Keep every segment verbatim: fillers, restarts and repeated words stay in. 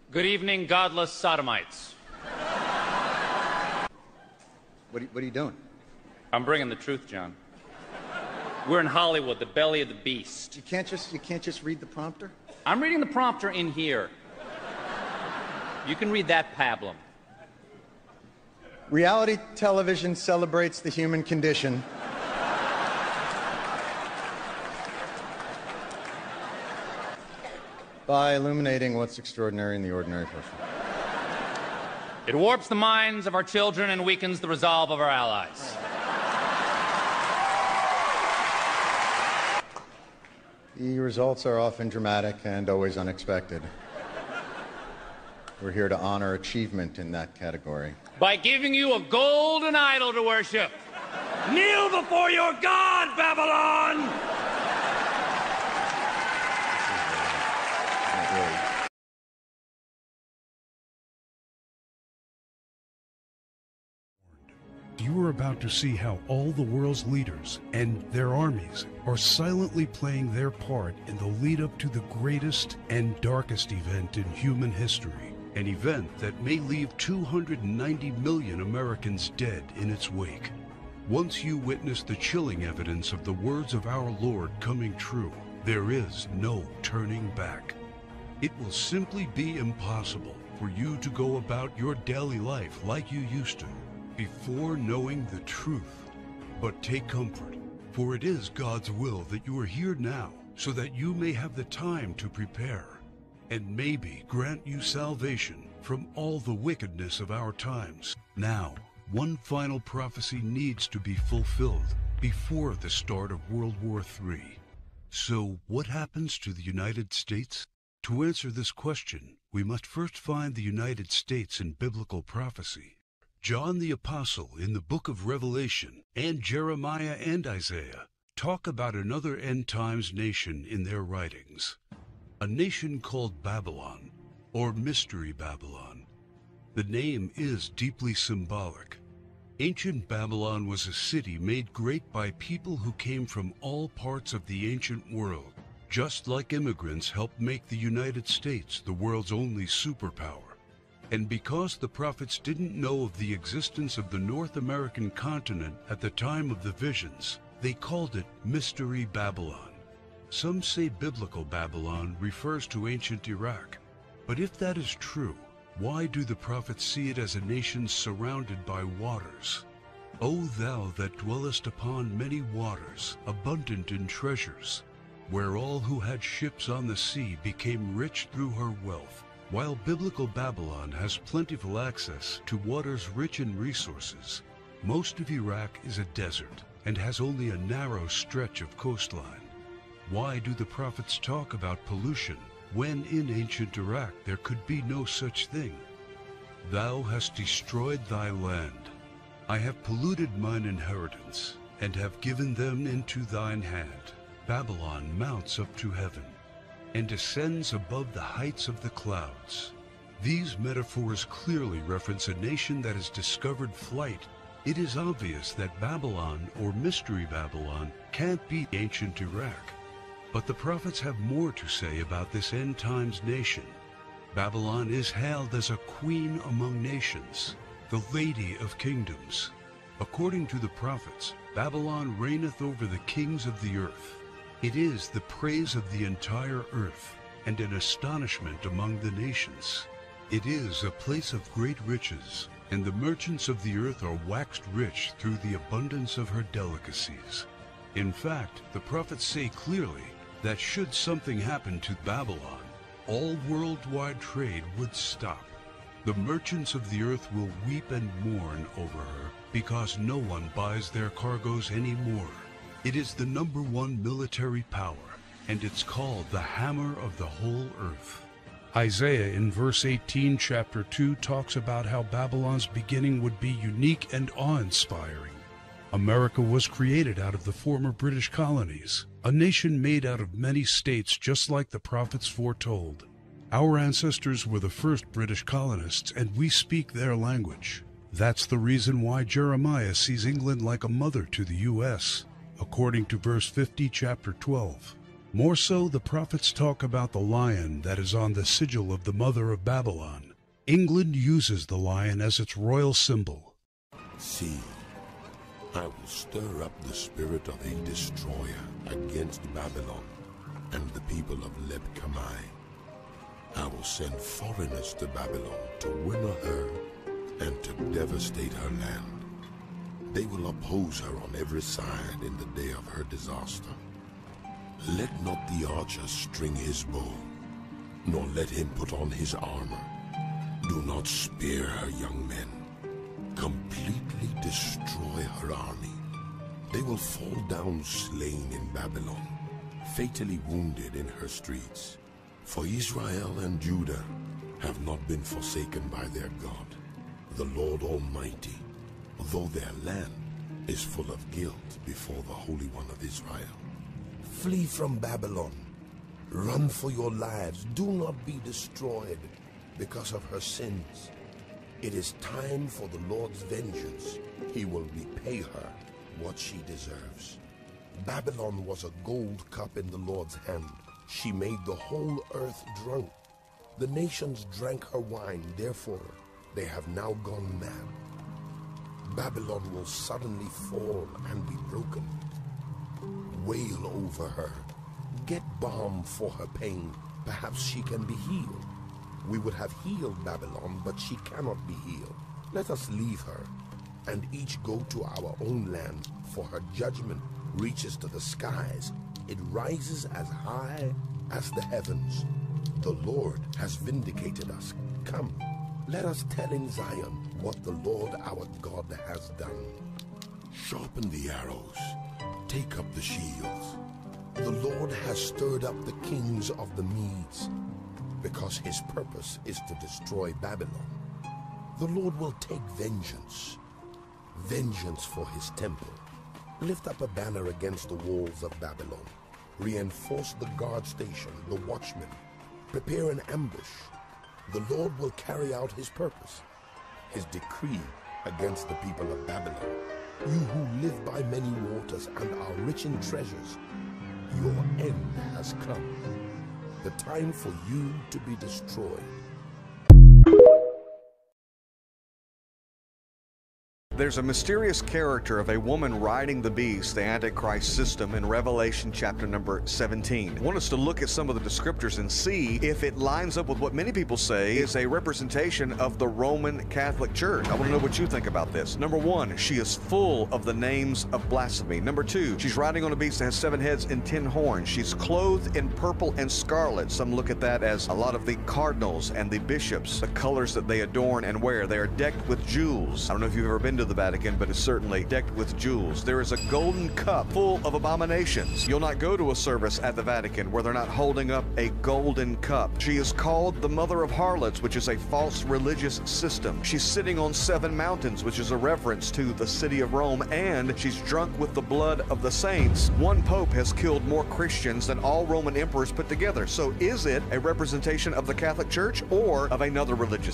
Good evening, godless sodomites. What are, you, what are you doing? I'm bringing the truth, John. We're in Hollywood, the belly of the beast. You can't just, you can't just read the prompter? I'm reading the prompter in here. You can read that pablum. Reality television celebrates the human condition. By illuminating what's extraordinary in the ordinary person. It warps the minds of our children and weakens the resolve of our allies. The results are often dramatic and always unexpected. We're here to honor achievement in that category. By giving you a golden idol to worship. Kneel before your God, Babylon! Not really. You are about to see how all the world's leaders and their armies are silently playing their part in the lead up to the greatest and darkest event in human history. An event that may leave two hundred ninety million Americans dead in its wake. Once you witness the chilling evidence of the words of our Lord coming true, there is no turning back. It will simply be impossible for you to go about your daily life like you used to, before knowing the truth. But take comfort, for it is God's will that you are here now, so that you may have the time to prepare, and maybe grant you salvation from all the wickedness of our times. Now, one final prophecy needs to be fulfilled before the start of World War Three. So, what happens to the United States? To answer this question, we must first find the United States in biblical prophecy. John the Apostle in the book of Revelation and Jeremiah and Isaiah talk about another end times nation in their writings. A nation called Babylon, or Mystery Babylon. The name is deeply symbolic. Ancient Babylon was a city made great by people who came from all parts of the ancient world, just like immigrants helped make the United States the world's only superpower. And because the prophets didn't know of the existence of the North American continent at the time of the visions, they called it Mystery Babylon. Some say biblical Babylon refers to ancient Iraq. But if that is true, why do the prophets see it as a nation surrounded by waters? O thou that dwellest upon many waters, abundant in treasures, where all who had ships on the sea became rich through her wealth. While biblical Babylon has plentiful access to waters rich in resources, most of Iraq is a desert and has only a narrow stretch of coastline. Why do the prophets talk about pollution when in ancient Iraq there could be no such thing? Thou hast destroyed thy land. I have polluted mine inheritance, and have given them into thine hand. Babylon mounts up to heaven, and descends above the heights of the clouds. These metaphors clearly reference a nation that has discovered flight. It is obvious that Babylon, or Mystery Babylon, can't be ancient Iraq. But the prophets have more to say about this end times nation. Babylon is hailed as a queen among nations, the lady of kingdoms. According to the prophets, Babylon reigneth over the kings of the earth. It is the praise of the entire earth, and an astonishment among the nations. It is a place of great riches, and the merchants of the earth are waxed rich through the abundance of her delicacies. In fact, the prophets say clearly that should something happen to Babylon, all worldwide trade would stop. The merchants of the earth will weep and mourn over her, because no one buys their cargoes anymore. It is the number one military power, and it's called the hammer of the whole earth. Isaiah in verse eighteen, chapter two, talks about how Babylon's beginning would be unique and awe-inspiring. America was created out of the former British colonies, a nation made out of many states just like the prophets foretold. Our ancestors were the first British colonists, and we speak their language. That's the reason why Jeremiah sees England like a mother to the U S, according to verse fifty, chapter twelve. More so, the prophets talk about the lion that is on the sigil of the mother of Babylon. England uses the lion as its royal symbol. See, I will stir up the spirit of a destroyer against Babylon and the people of Leb-Kamai. I will send foreigners to Babylon to winnow her and to devastate her land. They will oppose her on every side in the day of her disaster. Let not the archer string his bow, nor let him put on his armor. Do not spare her young men. Completely destroy her army. They will fall down slain in Babylon, fatally wounded in her streets. For Israel and Judah have not been forsaken by their God, the Lord Almighty, though their land is full of guilt before the Holy One of Israel. Flee from Babylon. Run for your lives. Do not be destroyed because of her sins. It is time for the Lord's vengeance. He will repay her what she deserves. Babylon was a gold cup in the Lord's hand. She made the whole earth drunk. The nations drank her wine, therefore they have now gone mad. Babylon will suddenly fall and be broken. Wail over her. Get balm for her pain. Perhaps she can be healed. We would have healed Babylon, but she cannot be healed. Let us leave her, and each go to our own land, for her judgment reaches to the skies. It rises as high as the heavens. The Lord has vindicated us. Come, let us tell in Zion what the Lord our God has done. Sharpen the arrows. Take up the shields. The Lord has stirred up the kings of the Medes, because his purpose is to destroy Babylon. The Lord will take vengeance, vengeance for his temple. Lift up a banner against the walls of Babylon. Reinforce the guard station, the watchmen. Prepare an ambush. The Lord will carry out his purpose, his decree against the people of Babylon. You who live by many waters and are rich in treasures, your end has come. The time for you to be destroyed. There's a mysterious character of a woman riding the beast, the Antichrist system, in Revelation chapter number seventeen. I want us to look at some of the descriptors and see if it lines up with what many people say is a representation of the Roman Catholic Church. I want to know what you think about this. Number one, she is full of the names of blasphemy. Number two, she's riding on a beast that has seven heads and ten horns. She's clothed in purple and scarlet. Some look at that as a lot of the cardinals and the bishops, the colors that they adorn and wear. They are decked with jewels. I don't know if you've ever been to the Vatican, but it's certainly decked with jewels. There is a golden cup full of abominations. You'll not go to a service at the Vatican where they're not holding up a golden cup. She is called the mother of harlots, which is a false religious system. She's sitting on seven mountains, which is a reference to the city of Rome, and she's drunk with the blood of the saints. One pope has killed more Christians than all Roman emperors put together. So is it a representation of the Catholic Church or of another religious?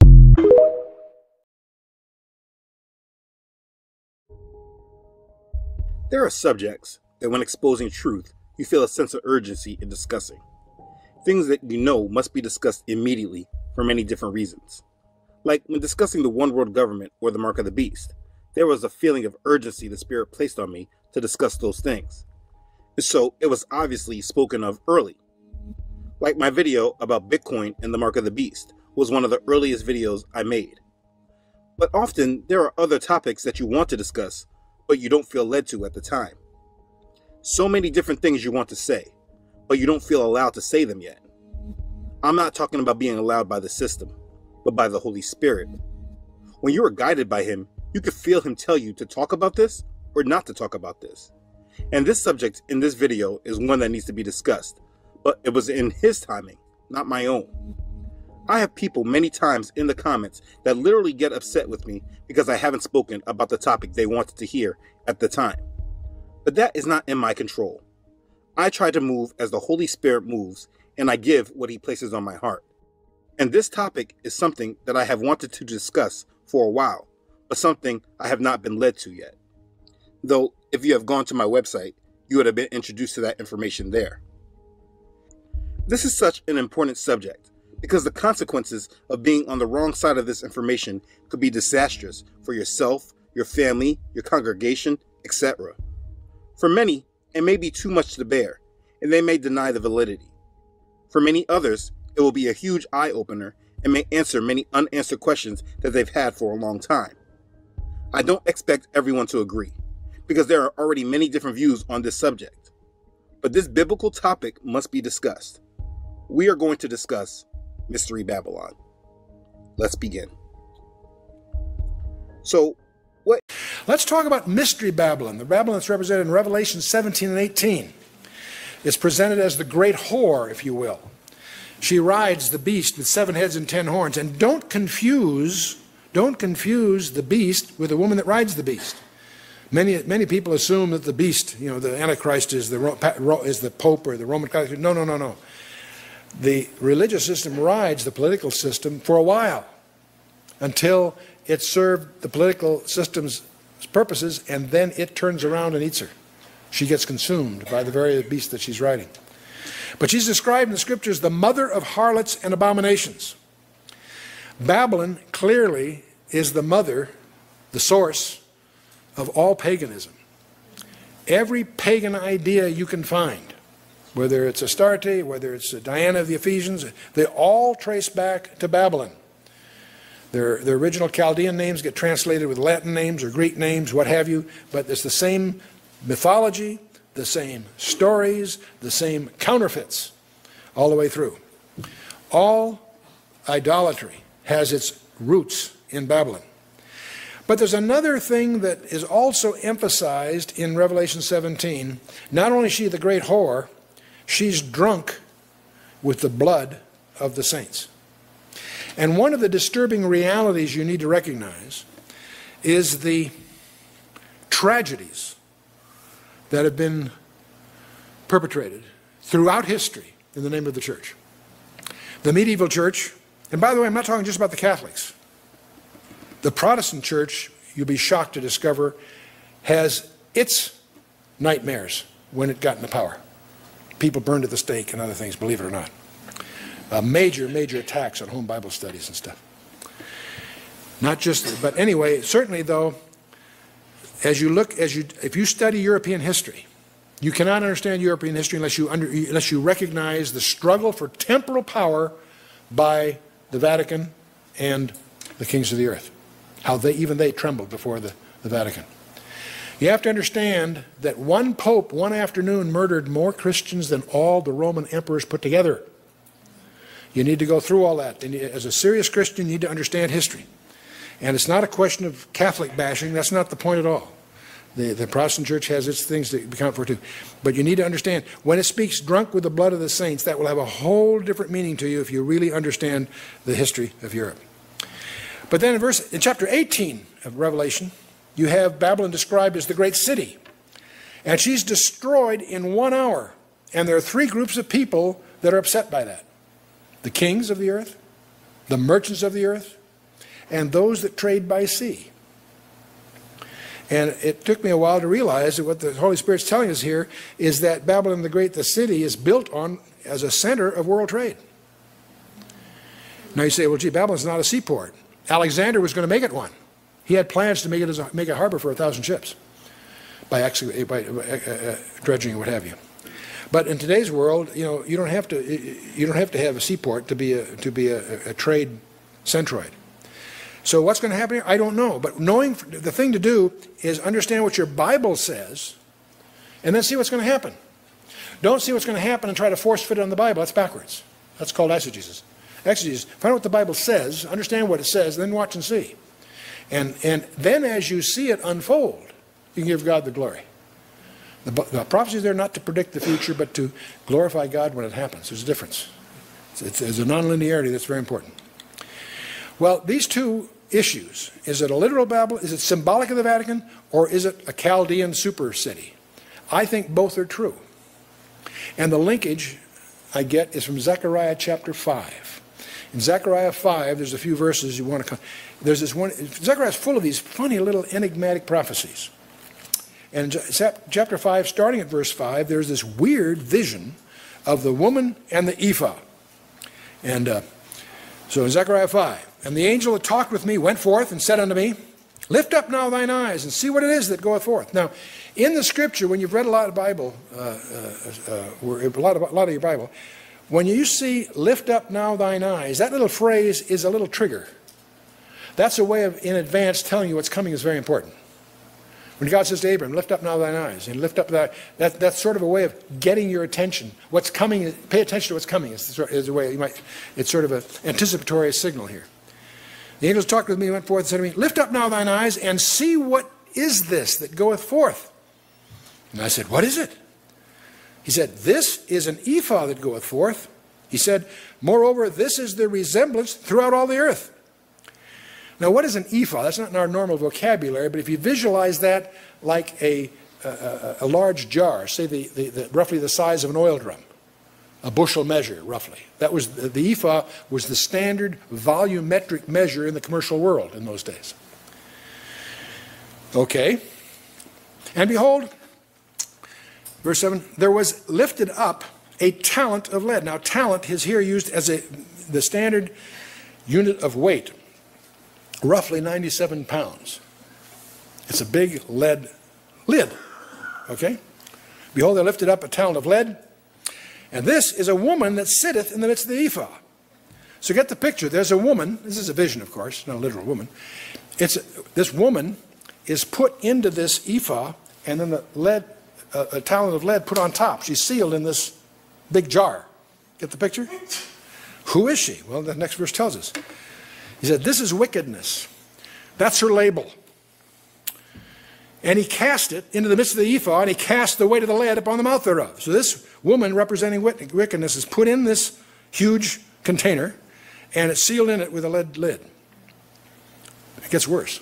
There are subjects that when exposing truth, you feel a sense of urgency in discussing. Things that you know must be discussed immediately for many different reasons. Like when discussing the one world government or the mark of the beast, there was a feeling of urgency the Spirit placed on me to discuss those things. And so it was obviously spoken of early. Like my video about Bitcoin and the mark of the beast was one of the earliest videos I made. But often there are other topics that you want to discuss, but you don't feel led to at the time. So many different things you want to say, but you don't feel allowed to say them yet. I'm not talking about being allowed by the system, but by the Holy Spirit. When you are guided by him, you can feel him tell you to talk about this or not to talk about this. And this subject in this video is one that needs to be discussed, but it was in his timing, not my own. I have people many times in the comments that literally get upset with me because I haven't spoken about the topic they wanted to hear at the time. But that is not in my control. I try to move as the Holy Spirit moves, and I give what he places on my heart. And this topic is something that I have wanted to discuss for a while, but something I have not been led to yet. Though, if you have gone to my website, you would have been introduced to that information there. This is such an important subject because the consequences of being on the wrong side of this information could be disastrous for yourself, your family, your congregation, et cetera. For many, it may be too much to bear, and they may deny the validity. For many others, it will be a huge eye-opener and may answer many unanswered questions that they've had for a long time. I don't expect everyone to agree, because there are already many different views on this subject. But this biblical topic must be discussed. We are going to discuss Mystery Babylon. Let's begin. So, what? Let's talk about Mystery Babylon, the Babylon that's represented in Revelation seventeen and eighteen. It's presented as the great whore, if you will. She rides the beast with seven heads and ten horns. And don't confuse, don't confuse the beast with the woman that rides the beast. Many, many people assume that the beast, you know, the Antichrist is the, is the Pope or the Roman Catholic. No, no, no, no. The religious system rides the political system for a while until it served the political system's purposes, and then it turns around and eats her. She gets consumed by the very beast that she's riding. But she's described in the scriptures the mother of harlots and abominations. Babylon clearly is the mother, the source of all paganism. Every pagan idea you can find, whether it's Astarte, whether it's Diana of the Ephesians, they all trace back to Babylon. Their, their original Chaldean names get translated with Latin names or Greek names, what have you, but it's the same mythology, the same stories, the same counterfeits all the way through. All idolatry has its roots in Babylon. But there's another thing that is also emphasized in Revelation seventeen. Not only is she the great whore, she's drunk with the blood of the saints. And one of the disturbing realities you need to recognize is the tragedies that have been perpetrated throughout history in the name of the church. The medieval church, and by the way, I'm not talking just about the Catholics. The Protestant church, you'll be shocked to discover, has its nightmares when it got into power. People burned at the stake and other things, believe it or not. Uh, major, major attacks on home Bible studies and stuff. Not just, but anyway, certainly though, as you look, as you, if you study European history, you cannot understand European history unless you, under, unless you recognize the struggle for temporal power by the Vatican and the kings of the earth. How they, even they trembled before the, the Vatican. You have to understand that one pope, one afternoon, murdered more Christians than all the Roman emperors put together. You need to go through all that. And as a serious Christian, you need to understand history. And it's not a question of Catholic bashing. That's not the point at all. The, the Protestant church has its things to account for too. But you need to understand, when it speaks drunk with the blood of the saints, that will have a whole different meaning to you if you really understand the history of Europe. But then in, verse, in chapter eighteen of Revelation, you have Babylon described as the great city. And she's destroyed in one hour. And there are three groups of people that are upset by that. The kings of the earth, the merchants of the earth, and those that trade by sea. And it took me a while to realize that what the Holy Spirit's telling us here is that Babylon the Great, the city, is built on as a center of world trade. Now you say, well, gee, Babylon's not a seaport. Alexander was going to make it one. He had plans to make it as a, make a harbor for a thousand ships by, actually, by uh, uh, dredging and what have you. But in today's world, you know, you don't have to you don't have to have a seaport to be a to be a, a trade centroid. So what's going to happen here? I don't know. But knowing the thing to do is understand what your Bible says, and then see what's going to happen. Don't see what's going to happen and try to force fit it on the Bible. That's backwards. That's called exegesis. Exegesis. Find out what the Bible says, understand what it says, then watch and see. And and then as you see it unfold, you can give God the glory. The, the prophecy is there not to predict the future, but to glorify God when it happens. There's a difference. It's, it's, there's a nonlinearity that's very important. Well, these two issues, is it a literal Babylon, is it symbolic of the Vatican, or is it a Chaldean super city? I think both are true. And the linkage I get is from Zechariah chapter five. In Zechariah five, there's a few verses you want to... There's this one... Zechariah is full of these funny little enigmatic prophecies. And in chapter five, starting at verse five, there's this weird vision of the woman and the ephah. And uh, so in Zechariah five, and the angel that talked with me went forth and said unto me, lift up now thine eyes and see what it is that goeth forth. Now, in the scripture, when you've read a lot of Bible, uh, uh, uh, a, lot of, a lot of your Bible, when you see lift up now thine eyes, that little phrase is a little trigger. That's a way of, in advance, telling you what's coming is very important. When God says to Abraham, lift up now thine eyes, and lift up that, that that's sort of a way of getting your attention. What's coming, pay attention to what's coming is, is a way, you might, it's sort of an anticipatory signal here. The angels talked with me, went forth and said to me, lift up now thine eyes and see what is this that goeth forth. And I said, what is it? He said, this is an ephah that goeth forth. He said, moreover, this is the resemblance throughout all the earth. Now, what is an ephah? That's not in our normal vocabulary, but if you visualize that like a, a, a large jar, say the, the, the, roughly the size of an oil drum, a bushel measure, roughly. That was, the ephah was the standard volumetric measure in the commercial world in those days. Okay. And behold, verse seven, there was lifted up a talent of lead. Now, talent is here used as a, the standard unit of weight. Roughly ninety-seven pounds. It's a big lead lid. Okay? Behold, they lifted up a talent of lead. And this is a woman that sitteth in the midst of the ephah. So get the picture. There's a woman. This is a vision, of course, not a literal woman. It's a, this woman is put into this ephah, and then the lead, uh, a talent of lead put on top. She's sealed in this big jar. Get the picture? Who is she? Well, the next verse tells us. He said, this is wickedness. That's her label. And he cast it into the midst of the ephah, and he cast the weight of the lead upon the mouth thereof. So this woman representing wickedness is put in this huge container, and it's sealed in it with a lead lid. It gets worse.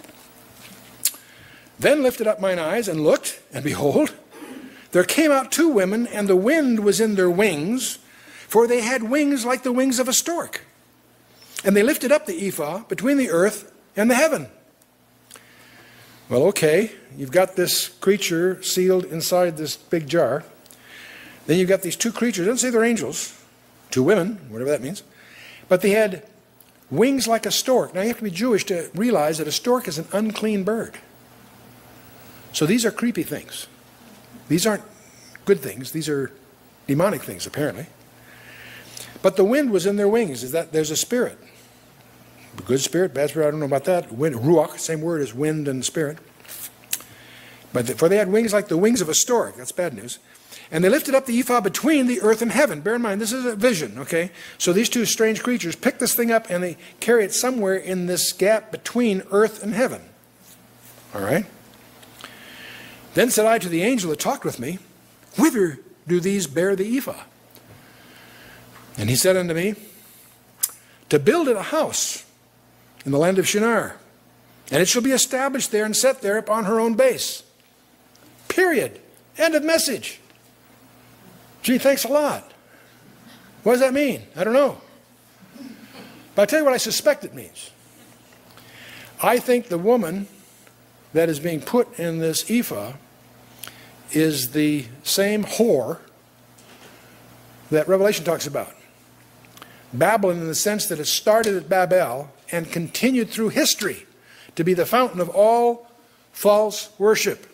Then lifted up mine eyes and looked, and behold, there came out two women, and the wind was in their wings, for they had wings like the wings of a stork. And they lifted up the ephah between the earth and the heaven. Well, okay, you've got this creature sealed inside this big jar. Then you've got these two creatures. It doesn't say they're angels. Two women, whatever that means. But they had wings like a stork. Now, you have to be Jewish to realize that a stork is an unclean bird. So these are creepy things. These aren't good things. These are demonic things, apparently. But the wind was in their wings. Is that there's a spirit. A good spirit, bad spirit, I don't know about that. Wind, ruach, same word as wind and spirit. But the, for they had wings like the wings of a stork. That's bad news. And they lifted up the ephah between the earth and heaven. Bear in mind, this is a vision, okay? So these two strange creatures pick this thing up and they carry it somewhere in this gap between earth and heaven. All right? Then said I to the angel that talked with me, whither do these bear the ephah? And he said unto me, to build it a house in the land of Shinar, and it shall be established there and set there upon her own base. Period. End of message. Gee, thanks a lot. What does that mean? I don't know. But I'll tell you what I suspect it means. I think the woman that is being put in this ephah is the same whore that Revelation talks about. Babylon, in the sense that it started at Babel and continued through history to be the fountain of all false worship.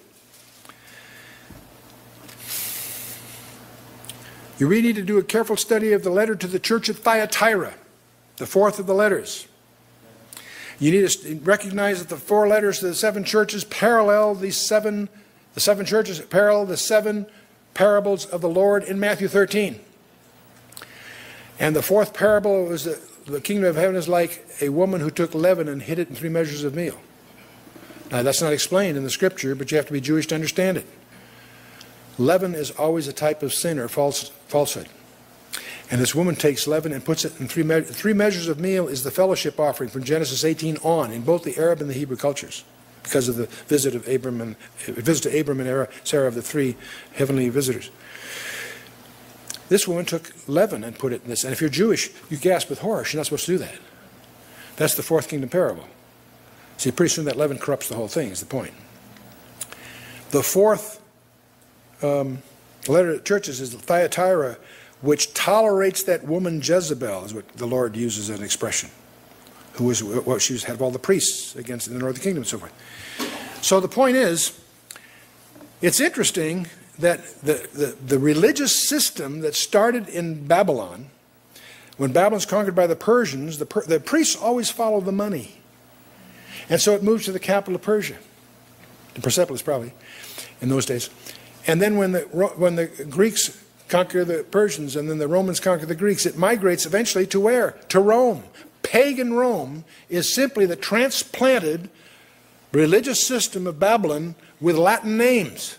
You really need to do a careful study of the letter to the church at Thyatira, the fourth of the letters. You need to recognize that the four letters to the seven churches parallel these seven, the seven churches parallel the seven parables of the Lord in Matthew thirteen. And the fourth parable was that the kingdom of heaven is like a woman who took leaven and hid it in three measures of meal. Now, that's not explained in the scripture, but you have to be Jewish to understand it. Leaven is always a type of sin or false, falsehood. And this woman takes leaven and puts it in three measures. Three measures of meal is the fellowship offering from Genesis eighteen on in both the Arab and the Hebrew cultures, because of the visit of Abram and visit to Abram and Sarah of the three heavenly visitors. This woman took leaven and put it in this. And if you're Jewish, you gasp with horror. She's not supposed to do that. That's the fourth kingdom parable. See, pretty soon that leaven corrupts the whole thing, is the point. The fourth um, letter to churches is Thyatira which tolerates that woman Jezebel, is what the Lord uses as an expression, who was what she was head of all the priests against in the northern kingdom and so forth. So the point is, it's interesting that the, the, the religious system that started in Babylon, when Babylon's conquered by the Persians, the, per, the priests always follow the money. And so it moves to the capital of Persia, to Persepolis probably, in those days. And then when the, when the Greeks conquer the Persians and then the Romans conquer the Greeks, it migrates eventually to where? To Rome. Pagan Rome is simply the transplanted religious system of Babylon with Latin names.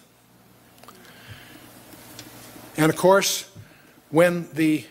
And of course, when the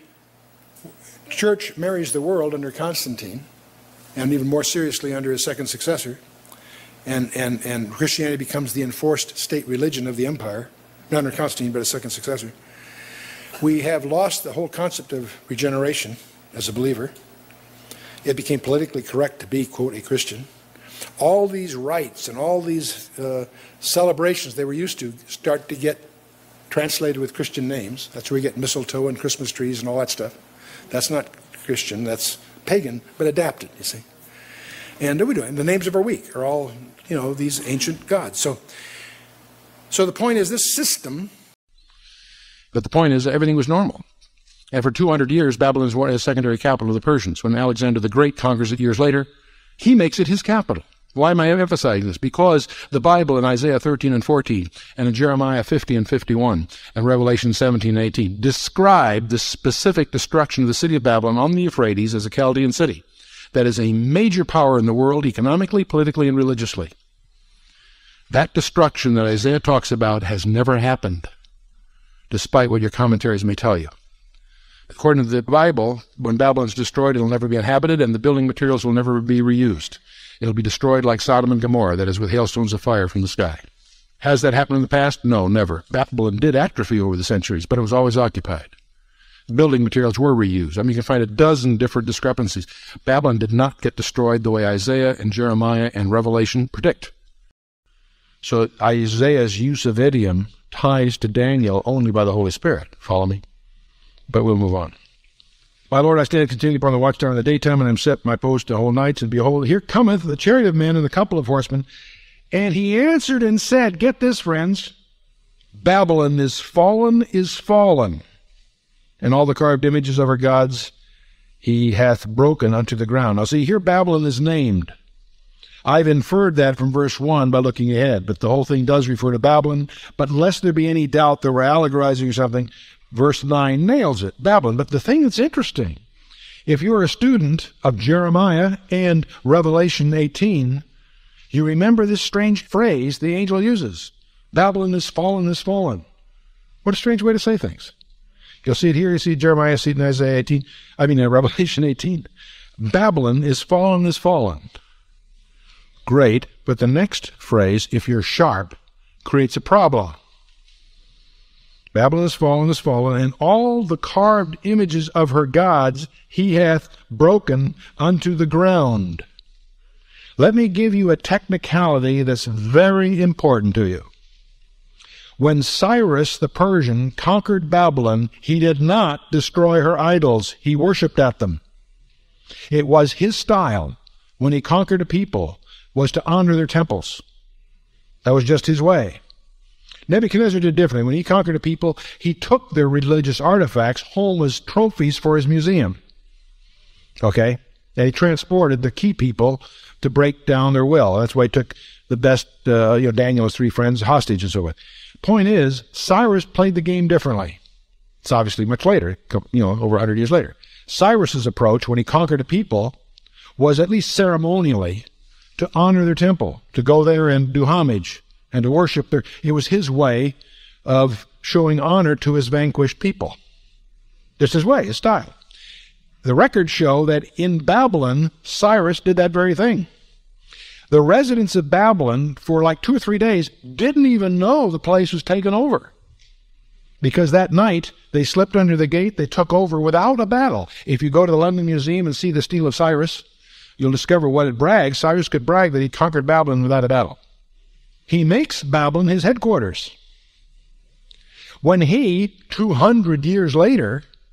church marries the world under Constantine, and even more seriously under his second successor, and, and, and Christianity becomes the enforced state religion of the empire, not under Constantine, but a second successor, we have lost the whole concept of regeneration as a believer. It became politically correct to be, quote, a Christian. All these rites and all these uh, celebrations they were used to start to get translated with Christian names. That's where we get mistletoe and Christmas trees and all that stuff. That's not Christian, that's pagan, but adapted, you see. And what are we doing? The names of our week are all, you know, these ancient gods. So, so the point is this system... But the point is everything was normal. And for two hundred years, Babylon is a secondary capital of the Persians. When Alexander the Great conquers it years later, he makes it his capital. Why am I emphasizing this? Because the Bible in Isaiah thirteen and fourteen, and in Jeremiah fifty and fifty-one, and Revelation seventeen and eighteen, describe the specific destruction of the city of Babylon on the Euphrates as a Chaldean city that is a major power in the world economically, politically, and religiously. That destruction that Isaiah talks about has never happened, despite what your commentaries may tell you. According to the Bible, when Babylon is destroyed, it will never be inhabited, and the building materials will never be reused. It'll be destroyed like Sodom and Gomorrah, that is, with hailstones of fire from the sky. Has that happened in the past? No, never. Babylon did atrophy over the centuries, but it was always occupied. The building materials were reused. I mean, you can find a dozen different discrepancies. Babylon did not get destroyed the way Isaiah and Jeremiah and Revelation predict. So Isaiah's use of idiom ties to Daniel only by the Holy Spirit. Follow me? But we'll move on. My Lord, I stand continually upon the watchtower in the daytime, and am set my post the whole nights, and behold, here cometh the chariot of men and the couple of horsemen. And he answered and said, get this, friends, Babylon is fallen, is fallen, and all the carved images of her gods he hath broken unto the ground. Now see, here Babylon is named. I've inferred that from verse one by looking ahead, but the whole thing does refer to Babylon. But lest there be any doubt that we're allegorizing or something, verse nine nails it, Babylon. But the thing that's interesting, if you're a student of Jeremiah and Revelation eighteen, you remember this strange phrase the angel uses. Babylon is fallen, is fallen. What a strange way to say things. You'll see it here, you see Jeremiah, see it in Isaiah eighteen, I mean in Revelation eighteen. Babylon is fallen, is fallen. Great, but the next phrase, if you're sharp, creates a problem. Babylon is fallen, is fallen, and all the carved images of her gods he hath broken unto the ground. Let me give you a technicality that's very important to you. When Cyrus the Persian conquered Babylon, he did not destroy her idols. He worshipped at them. It was his style, when he conquered a people, was to honor their temples. That was just his way. Nebuchadnezzar did differently. When he conquered a people, he took their religious artifacts home as trophies for his museum. Okay? And he transported the key people to break down their will. That's why he took the best, uh, you know, Daniel's three friends hostage and so forth. Point is, Cyrus played the game differently. It's obviously much later, you know, over one hundred years later. Cyrus's approach when he conquered a people was at least ceremonially to honor their temple, to go there and do homage and to worship their... It was his way of showing honor to his vanquished people. Just his way, his style. The records show that in Babylon, Cyrus did that very thing. The residents of Babylon, for like two or three days, didn't even know the place was taken over. Because that night, they slipped under the gate, they took over without a battle. If you go to the London Museum and see the Stele of Cyrus, you'll discover what it brags. Cyrus could brag that he conquered Babylon without a battle. He makes Babylon his headquarters. When he, two hundred years later,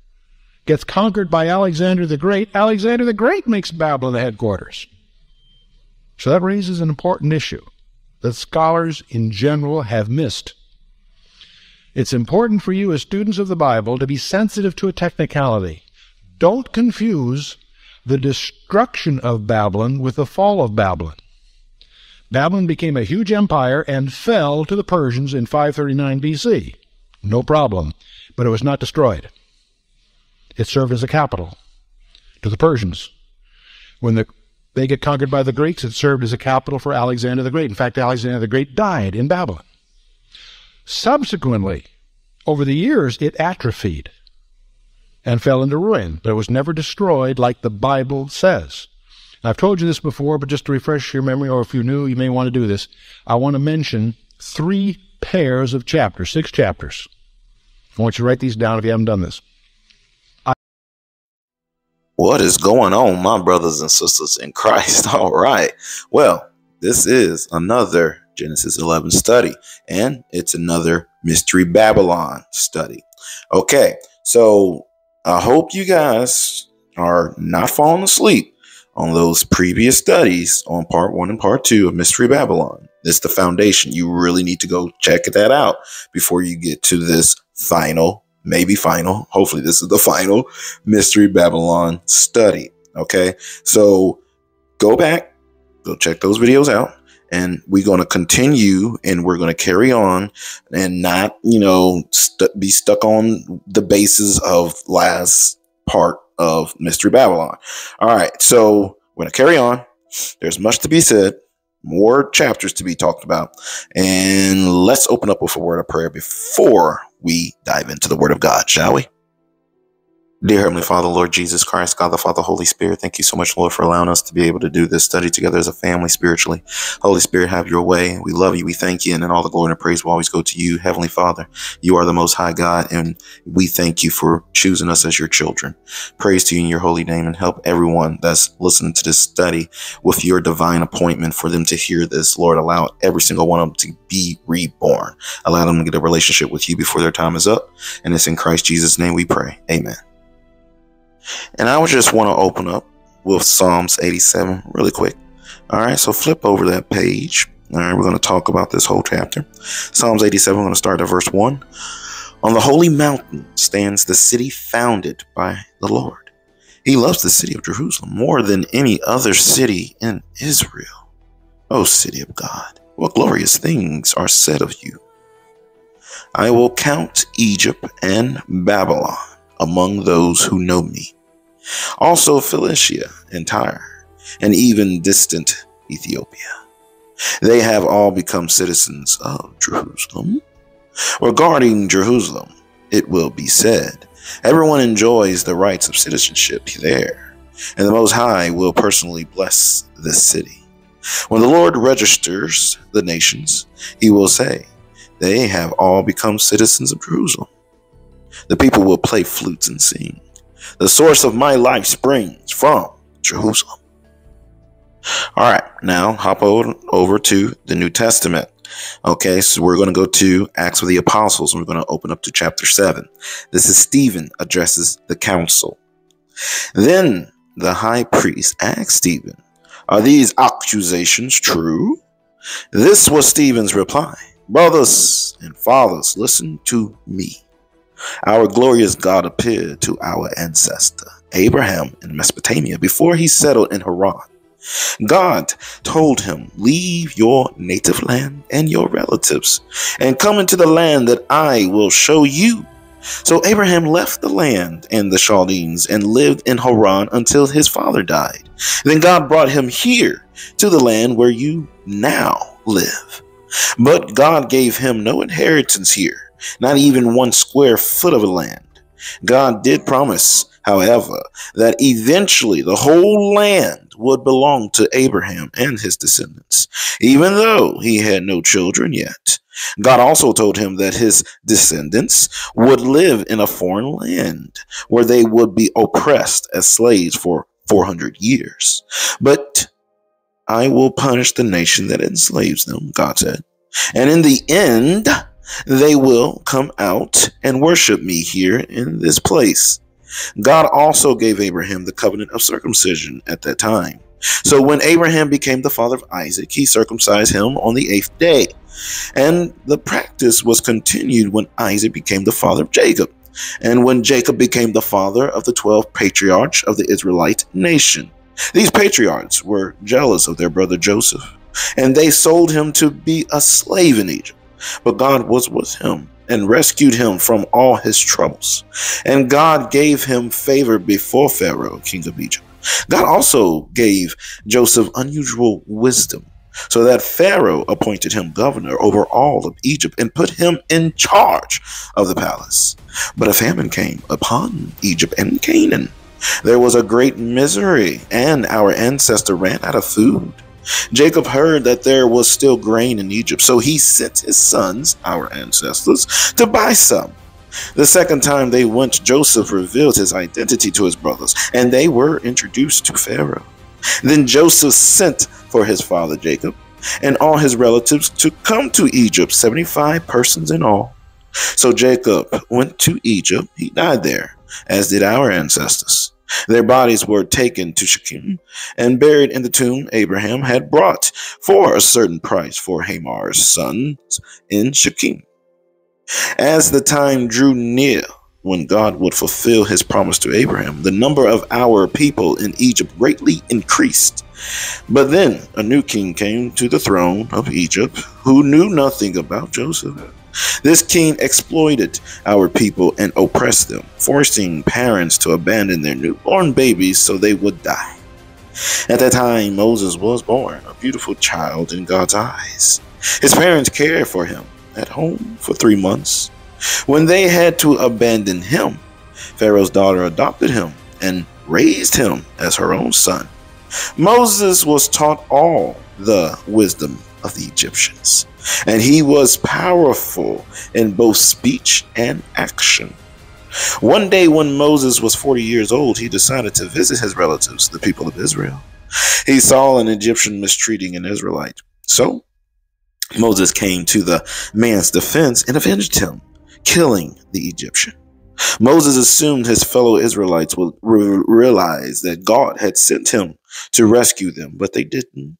gets conquered by Alexander the Great, Alexander the Great makes Babylon the headquarters. So that raises an important issue that scholars in general have missed. It's important for you as students of the Bible to be sensitive to a technicality. Don't confuse the destruction of Babylon with the fall of Babylon. Babylon became a huge empire and fell to the Persians in five thirty-nine B C. No problem, but it was not destroyed. It served as a capital to the Persians. When the, they get conquered by the Greeks, it served as a capital for Alexander the Great. In fact, Alexander the Great died in Babylon. Subsequently, over the years, it atrophied and fell into ruin, but it was never destroyed like the Bible says. I've told you this before, but just to refresh your memory, or if you're new, you may want to do this. I want to mention three pairs of chapters, six chapters. I want you to write these down if you haven't done this. I What is going on, my brothers and sisters in Christ? All right. Well, this is another Genesis eleven study, and it's another Mystery Babylon study. Okay, so I hope you guys are not falling asleep on those previous studies on part one and part two of Mystery Babylon. It's the foundation. You really need to go check that out before you get to this final, maybe final, hopefully this is the final Mystery Babylon study. Okay, so go back, go check those videos out. And we're going to continue, and we're going to carry on and not, you know, st- be stuck on the basis of last part of Mystery Babylon. All right. So we're going to carry on. There's much to be said, more chapters to be talked about. And let's open up with a word of prayer before we dive into the Word of God, shall we? Dear Heavenly Father, Lord Jesus Christ, God the Father, Holy Spirit, thank you so much, Lord, for allowing us to be able to do this study together as a family spiritually. Holy Spirit, have your way. We love you. We thank you. And in all the glory and praise will always go to you, Heavenly Father. You are the Most High God, and we thank you for choosing us as your children. Praise to you in your holy name, and help everyone that's listening to this study with your divine appointment for them to hear this. Lord, allow every single one of them to be reborn. Allow them to get a relationship with you before their time is up. And it's in Christ Jesus' name we pray. Amen. And I would just want to open up with Psalms eighty-seven really quick. All right, so flip over that page. All right, we're going to talk about this whole chapter. Psalms eighty-seven, we're going to start at verse one. On the holy mountain stands the city founded by the Lord. He loves the city of Jerusalem more than any other city in Israel. O city of God, what glorious things are said of you. I will count Egypt and Babylon among those who know me. Also Philistia and Tyre, and even distant Ethiopia. They have all become citizens of Jerusalem. Regarding Jerusalem, it will be said, everyone enjoys the rights of citizenship there, and the Most High will personally bless this city. When the Lord registers the nations, he will say, they have all become citizens of Jerusalem. The people will play flutes and sing. The source of my life springs from Jerusalem. All right, now hop over, over to the New Testament. Okay, so we're going to go to Acts of the Apostles, and we're going to open up to chapter seven. This is Stephen addresses the council. Then the high priest asked Stephen, are these accusations true? This was Stephen's reply. Brothers and fathers, listen to me. Our glorious God appeared to our ancestor Abraham in Mesopotamia before he settled in Haran. God told him, leave your native land and your relatives and come into the land that I will show you. So Abraham left the land and the Chaldeans and lived in Haran until his father died. Then God brought him here to the land where you now live. But God gave him no inheritance here, not even one square foot of land. God did promise, however, that eventually the whole land would belong to Abraham and his descendants, even though he had no children yet. God also told him that his descendants would live in a foreign land where they would be oppressed as slaves for four hundred years. But I will punish the nation that enslaves them, God said. And in the end, they will come out and worship me here in this place. God also gave Abraham the covenant of circumcision at that time. So when Abraham became the father of Isaac, he circumcised him on the eighth day. And the practice was continued when Isaac became the father of Jacob, and when Jacob became the father of the twelve patriarchs of the Israelite nation. These patriarchs were jealous of their brother Joseph, and they sold him to be a slave in Egypt. But God was with him and rescued him from all his troubles. And God gave him favor before Pharaoh, king of Egypt. God also gave Joseph unusual wisdom, so that Pharaoh appointed him governor over all of Egypt and put him in charge of the palace. But a famine came upon Egypt and Canaan. There was a great misery, and our ancestor ran out of food. Jacob heard that there was still grain in Egypt, so he sent his sons, our ancestors, to buy some. The second time they went, Joseph revealed his identity to his brothers, and they were introduced to Pharaoh. Then Joseph sent for his father Jacob and all his relatives to come to Egypt, seventy-five persons in all. So Jacob went to Egypt. He died there, as did our ancestors. Their bodies were taken to Shechem and buried in the tomb Abraham had brought for a certain price for Hamar's sons in Shechem. As the time drew near when God would fulfill his promise to Abraham, the number of our people in Egypt greatly increased. But then a new king came to the throne of Egypt who knew nothing about Joseph. This king exploited our people and oppressed them, forcing parents to abandon their newborn babies so they would die. At that time, Moses was born, a beautiful child in God's eyes. His parents cared for him at home for three months. When they had to abandon him, Pharaoh's daughter adopted him and raised him as her own son. Moses was taught all the wisdom of the Egyptians, and he was powerful in both speech and action. One day when Moses was forty years old, he decided to visit his relatives, the people of Israel. He saw an Egyptian mistreating an Israelite. So Moses came to the man's defense and avenged him, killing the Egyptian. Moses assumed his fellow Israelites would re- realize that God had sent him to rescue them, but they didn't.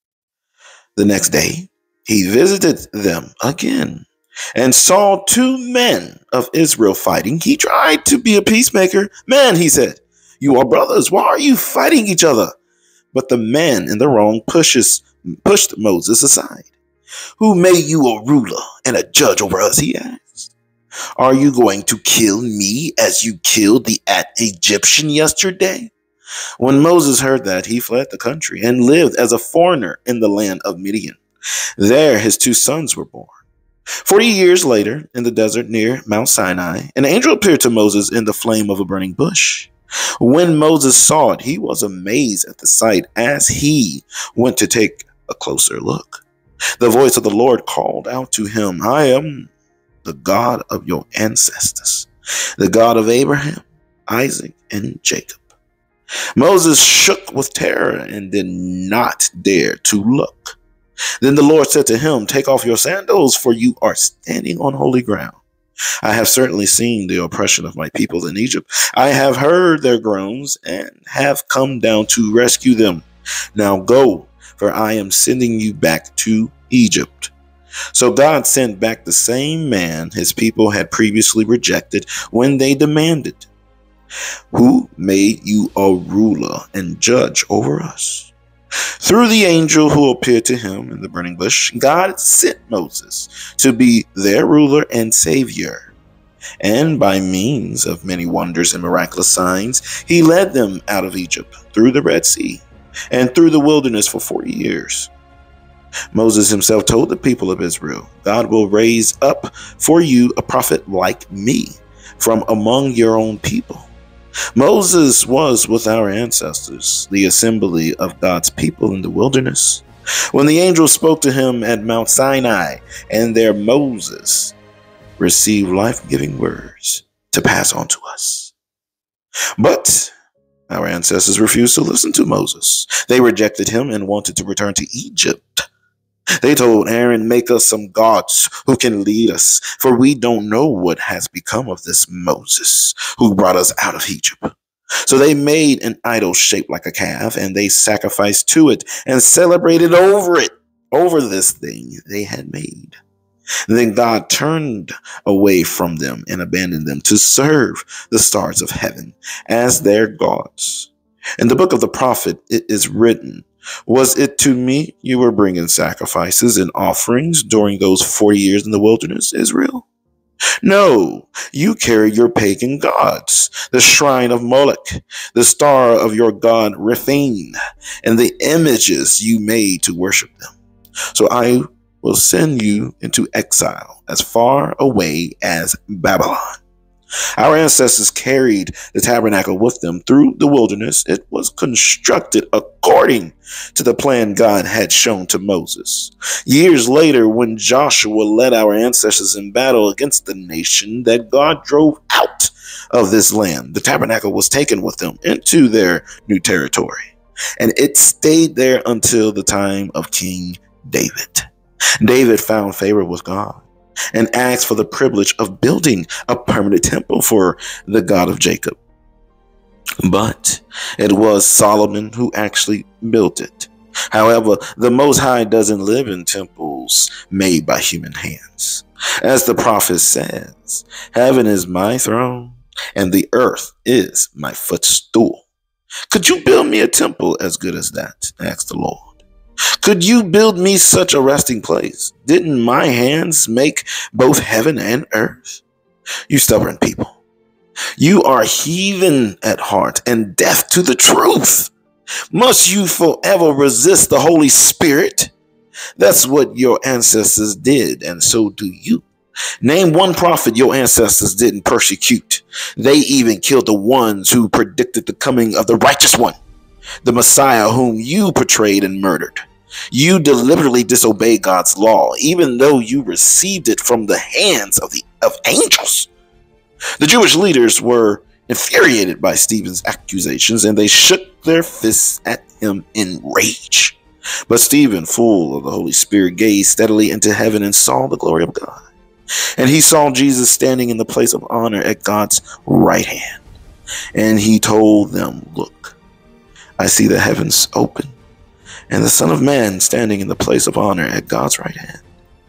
The next day, he visited them again and saw two men of Israel fighting. He tried to be a peacemaker. "Man," he said, "you are brothers. Why are you fighting each other?" But the man in the wrong pushes, pushed Moses aside. "Who made you a ruler and a judge over us?" he asked. "Are you going to kill me as you killed the Egyptian yesterday?" When Moses heard that, he fled the country and lived as a foreigner in the land of Midian. There his two sons were born. Forty years later, in the desert near Mount Sinai, an angel appeared to Moses in the flame of a burning bush. When Moses saw it, he was amazed at the sight as he went to take a closer look. The voice of the Lord called out to him, "I am the God of your ancestors, the God of Abraham, Isaac, and Jacob." Moses shook with terror and did not dare to look. Then the Lord said to him, "Take off your sandals, for you are standing on holy ground. I have certainly seen the oppression of my people in Egypt. I have heard their groans and have come down to rescue them. Now go, for I am sending you back to Egypt." So God sent back the same man his people had previously rejected when they demanded, "Who made you a ruler and judge over us?" Through the angel who appeared to him in the burning bush, God sent Moses to be their ruler and savior. And by means of many wonders and miraculous signs, he led them out of Egypt through the Red Sea and through the wilderness for forty years. Moses himself told the people of Israel, "God will raise up for you a prophet like me from among your own people." Moses was with our ancestors, the assembly of God's people in the wilderness, when the angel spoke to him at Mount Sinai, and there Moses received life-giving words to pass on to us. But our ancestors refused to listen to Moses. They rejected him and wanted to return to Egypt. They told Aaron, make us some gods who can lead us, for we don't know what has become of this Moses who brought us out of Egypt. So they made an idol shaped like a calf, and they sacrificed to it and celebrated over it, over this thing they had made. Then God turned away from them and abandoned them to serve the stars of heaven as their gods. In the book of the prophet, it is written, was it to me you were bringing sacrifices and offerings during those forty years in the wilderness, Israel? No, you carried your pagan gods, the shrine of Moloch, the star of your god Rephaim, and the images you made to worship them. So I will send you into exile as far away as Babylon. Our ancestors carried the tabernacle with them through the wilderness. It was constructed according to the plan God had shown to Moses. Years later, when Joshua led our ancestors in battle against the nation that God drove out of this land, the tabernacle was taken with them into their new territory, and it stayed there until the time of King David. David found favor with God and asked for the privilege of building a permanent temple for the God of Jacob. But it was Solomon who actually built it. However, the Most High doesn't live in temples made by human hands. As the prophet says, heaven is my throne and the earth is my footstool. Could you build me a temple as good as that? Asked the Lord. Could you build me such a resting place? Didn't my hands make both heaven and earth? You stubborn people, you are heathen at heart and deaf to the truth. Must you forever resist the Holy Spirit? That's what your ancestors did, and so do you. Name one prophet your ancestors didn't persecute. They even killed the ones who predicted the coming of the righteous one, the Messiah whom you portrayed and murdered. You deliberately disobeyed God's law, even though you received it from the hands of the of angels. The Jewish leaders were infuriated by Stephen's accusations, and they shook their fists at him in rage. But Stephen, full of the Holy Spirit, gazed steadily into heaven and saw the glory of God. And he saw Jesus standing in the place of honor at God's right hand. And he told them, look, I see the heavens open, and the Son of Man standing in the place of honor at God's right hand.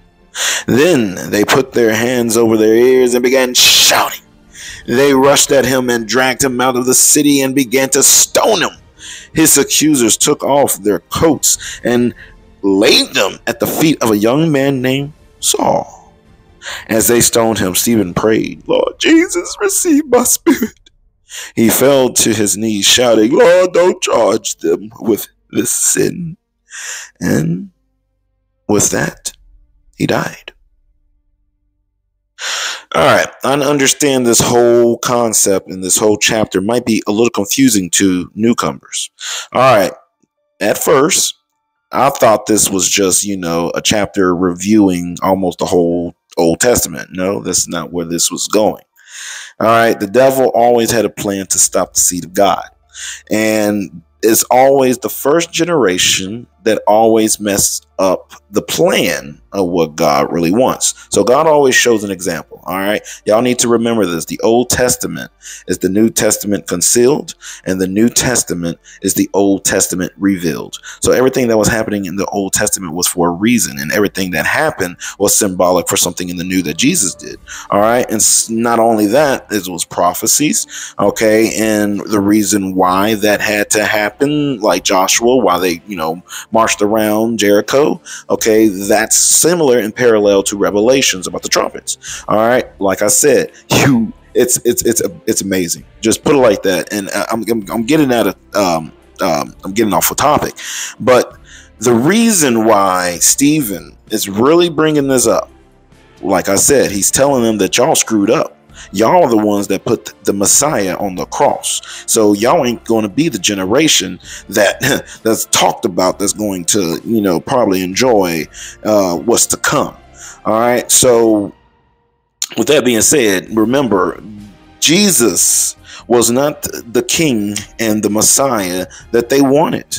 Then they put their hands over their ears and began shouting. They rushed at him and dragged him out of the city and began to stone him. His accusers took off their coats and laid them at the feet of a young man named Saul. As they stoned him, Stephen prayed, Lord Jesus, receive my spirit. He fell to his knees, shouting, Lord, don't charge them with this sin. And with that, he died. All right, I understand this whole concept and this whole chapter might be a little confusing to newcomers. All right, at first, I thought this was just, you know, a chapter reviewing almost the whole Old Testament. No, that's not where this was going. All right, the devil always had a plan to stop the seed of God. And it's always the first generation that always messed up the plan of what God really wants. So God always shows an example. All right. Y'all need to remember this. The Old Testament is the New Testament concealed, and the New Testament is the Old Testament revealed. So everything that was happening in the Old Testament was for a reason, and everything that happened was symbolic for something in the new that Jesus did. All right. And not only that, it was prophecies. OK. And the reason why that had to happen, like Joshua, while they, you know, marched around Jericho. Okay, that's similar and parallel to Revelations about the trumpets. All right, like I said, you, it's it's it's it's amazing. Just put it like that. And I'm I'm, I'm getting out of um, um I'm getting off the topic, but the reason why Stephen is really bringing this up, like I said, he's telling them that y'all screwed up. Y'all are the ones that put the Messiah on the cross. So y'all ain't going to be the generation that that's talked about that's going to, you know, probably enjoy uh, what's to come. All right. So with that being said, remember, Jesus was not the king and the Messiah that they wanted.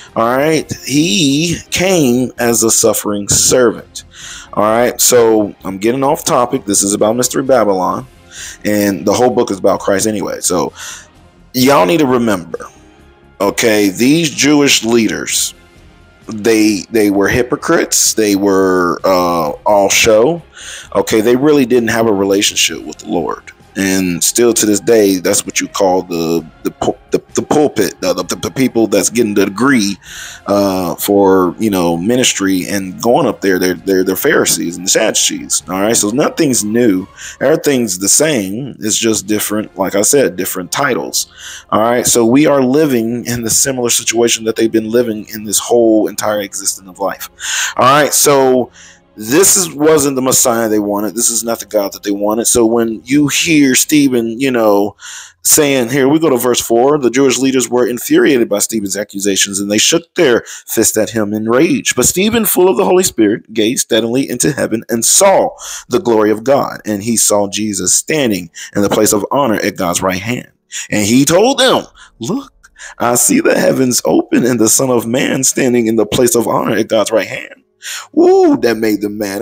All right. He came as a suffering servant. All right. So I'm getting off topic. This is about Mystery Babylon, and the whole book is about Christ anyway. So y'all need to remember, okay, these Jewish leaders, they they were hypocrites. They were uh, all show. Okay, they really didn't have a relationship with the Lord. And still to this day, that's what you call the the the, the pulpit, the, the, the people that's getting the degree uh, for, you know, ministry and going up there. They're they're they're Pharisees and the Sadducees. All right, so nothing's new. Everything's the same. It's just different. Like I said, different titles. All right, so we are living in the similar situation that they've been living in this whole entire existence of life. All right, so this is, wasn't the Messiah they wanted. This is not the God that they wanted. So when you hear Stephen, you know, saying, here we go to verse four, the Jewish leaders were infuriated by Stephen's accusations, and they shook their fist at him in rage. But Stephen, full of the Holy Spirit, gazed steadily into heaven and saw the glory of God. And he saw Jesus standing in the place of honor at God's right hand. And he told them, look, I see the heavens open and the Son of Man standing in the place of honor at God's right hand. Woo, that made them mad.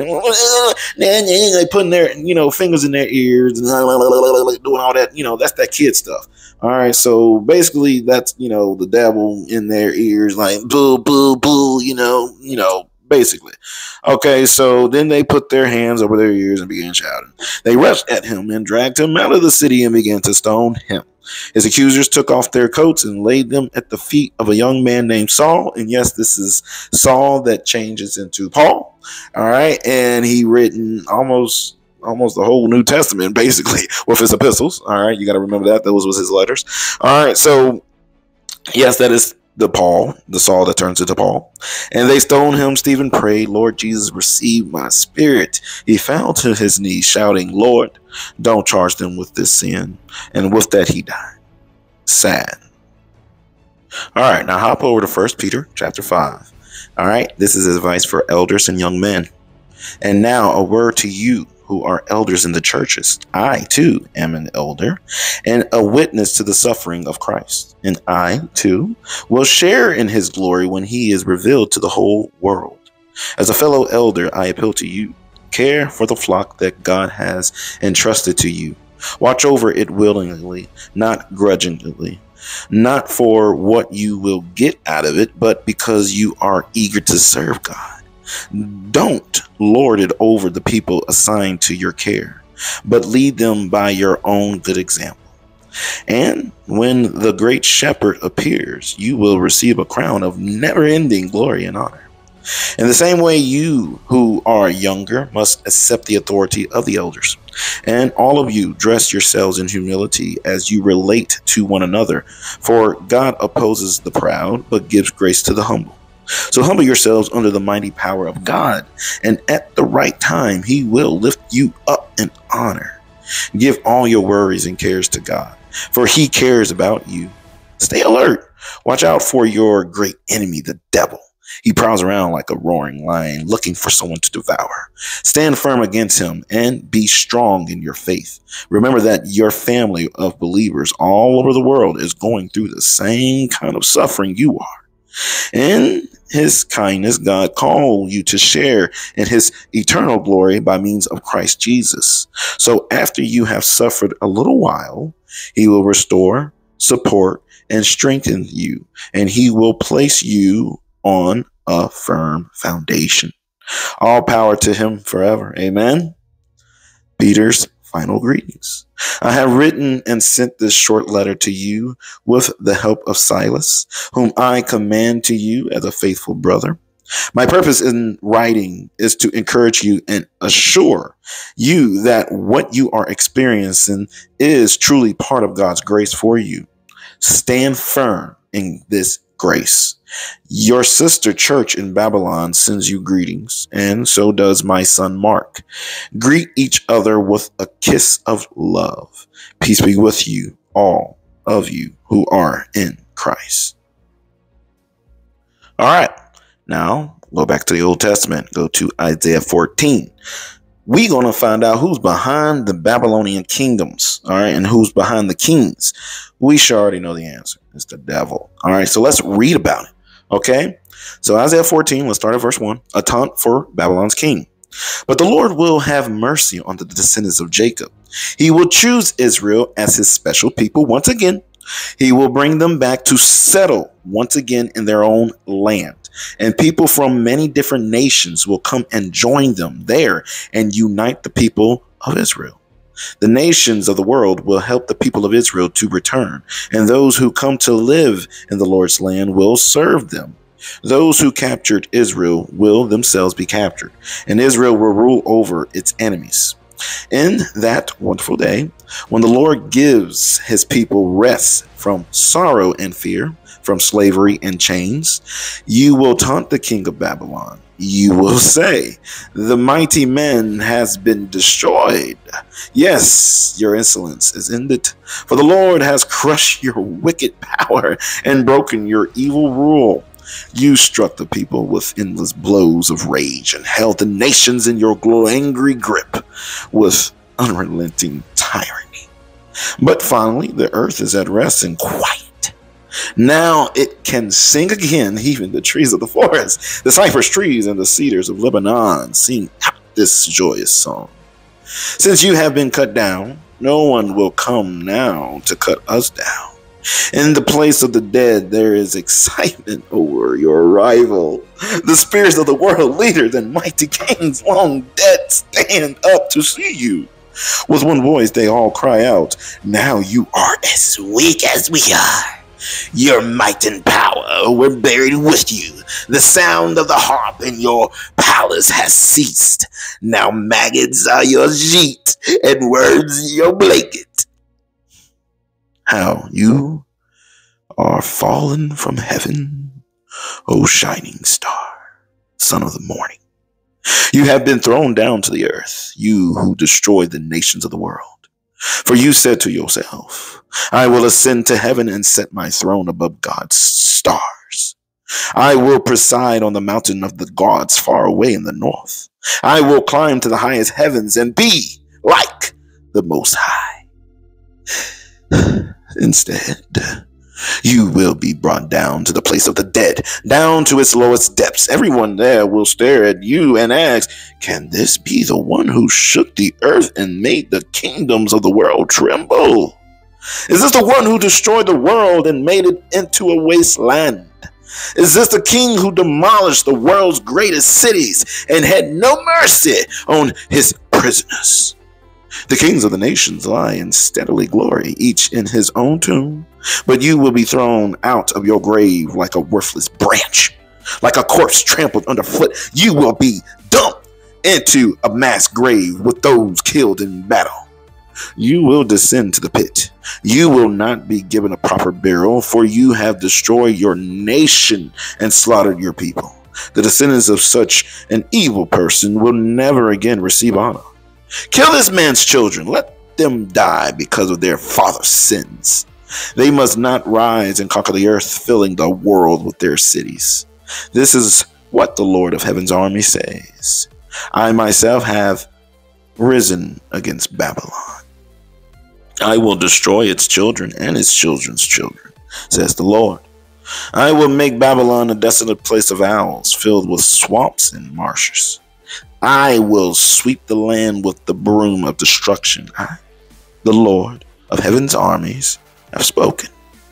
They putting their, you know, fingers in their ears and doing all that, you know, that's that kid stuff. All right, so basically that's, you know, the devil in their ears, like boo, boo, boo, you know, you know, basically. Okay, so then they put their hands over their ears and began shouting. They rushed at him and dragged him out of the city and began to stone him. His accusers took off their coats and laid them at the feet of a young man named Saul. And yes, this is Saul that changes into Paul. All right. And he written almost almost the whole New Testament, basically, with his epistles. All right. You got to remember that. Those was his letters. All right. So, yes, that is the Paul, the Saul that turns into Paul. And they stoned him. Stephen prayed, Lord Jesus, receive my spirit. He fell to his knees, shouting, Lord, don't charge them with this sin. And with that, he died. Sad. All right, now hop over to First Peter chapter five. All right, this is advice for elders and young men. And now a word to you who are elders in the churches. I, too, am an elder and a witness to the suffering of Christ. And I, too, will share in his glory when he is revealed to the whole world. As a fellow elder, I appeal to you. Care for the flock that God has entrusted to you. Watch over it willingly, not grudgingly. Not for what you will get out of it, but because you are eager to serve God. Don't lord it over the people assigned to your care, but lead them by your own good example. And when the great shepherd appears, you will receive a crown of never-ending glory and honor. In the same way, you who are younger must accept the authority of the elders. And all of you dress yourselves in humility as you relate to one another. For God opposes the proud, but gives grace to the humble. So humble yourselves under the mighty power of God, and at the right time, he will lift you up in honor. Give all your worries and cares to God, for he cares about you. Stay alert. Watch out for your great enemy, the devil. He prowls around like a roaring lion, looking for someone to devour. Stand firm against him and be strong in your faith. Remember that your family of believers all over the world is going through the same kind of suffering you are. In his kindness, God called you to share in his eternal glory by means of Christ Jesus. So after you have suffered a little while, he will restore, support, and strengthen you, and he will place you on a firm foundation. All power to him forever. Amen. Peter's final greetings. I have written and sent this short letter to you with the help of Silas, whom I commend to you as a faithful brother. My purpose in writing is to encourage you and assure you that what you are experiencing is truly part of God's grace for you. Stand firm in this grace. Your sister church in Babylon sends you greetings, and so does my son Mark. Greet each other with a kiss of love. Peace be with you, all of you who are in Christ. All right, now go back to the Old Testament. Go to Isaiah fourteen. We're going to find out who's behind the Babylonian kingdoms, all right, and who's behind the kings. We sure already know the answer. It's the devil. All right, so let's read about it. Okay, so Isaiah fourteen, let's start at verse one. A taunt for Babylon's king. But the Lord will have mercy on the descendants of Jacob. He will choose Israel as his special people once again. He will bring them back to settle once again in their own land. And people from many different nations will come and join them there and unite the people of Israel. The nations of the world will help the people of Israel to return, and those who come to live in the Lord's land will serve them. Those who captured Israel will themselves be captured, and Israel will rule over its enemies. In that wonderful day, when the Lord gives his people rest from sorrow and fear, from slavery and chains, you will taunt the king of Babylon. You will say, the mighty man has been destroyed. Yes, your insolence is ended, for the Lord has crushed your wicked power and broken your evil rule. You struck the people with endless blows of rage and held the nations in your angry grip with unrelenting tyranny. But finally, the earth is at rest and quiet. Now it can sing again, even the trees of the forest, the cypress trees and the cedars of Lebanon sing out this joyous song. Since you have been cut down, no one will come now to cut us down. In the place of the dead, there is excitement over your arrival. The spirits of the world leaders and mighty kings long dead stand up to see you. With one voice, they all cry out, now you are as weak as we are. Your might and power were buried with you. The sound of the harp in your palace has ceased. Now maggots are your sheet and words your blanket. How you are fallen from heaven, O shining star, son of the morning. You have been thrown down to the earth, you who destroyed the nations of the world. For you said to yourself, I will ascend to heaven and set my throne above God's stars. I will preside on the mountain of the gods far away in the north. I will climb to the highest heavens and be like the Most High. Instead, you will be brought down to the place of the dead, down to its lowest depths. Everyone there will stare at you and ask, can this be the one who shook the earth and made the kingdoms of the world tremble? Is this the one who destroyed the world and made it into a wasteland? Is this the king who demolished the world's greatest cities and had no mercy on his prisoners? The kings of the nations lie in steadily glory, each in his own tomb, but you will be thrown out of your grave like a worthless branch, like a corpse trampled underfoot. You will be dumped into a mass grave with those killed in battle. You will descend to the pit. You will not be given a proper burial, for you have destroyed your nation and slaughtered your people. The descendants of such an evil person will never again receive honor. Kill this man's children. Let them die because of their father's sins. They must not rise and conquer the earth, filling the world with their cities. This is what the Lord of Heaven's army says. I myself have risen against Babylon. I will destroy its children and its children's children, says the Lord. I will make Babylon a desolate place of owls, filled with swamps and marshes. I will sweep the land with the broom of destruction. I, the Lord of Heaven's armies, have spoken.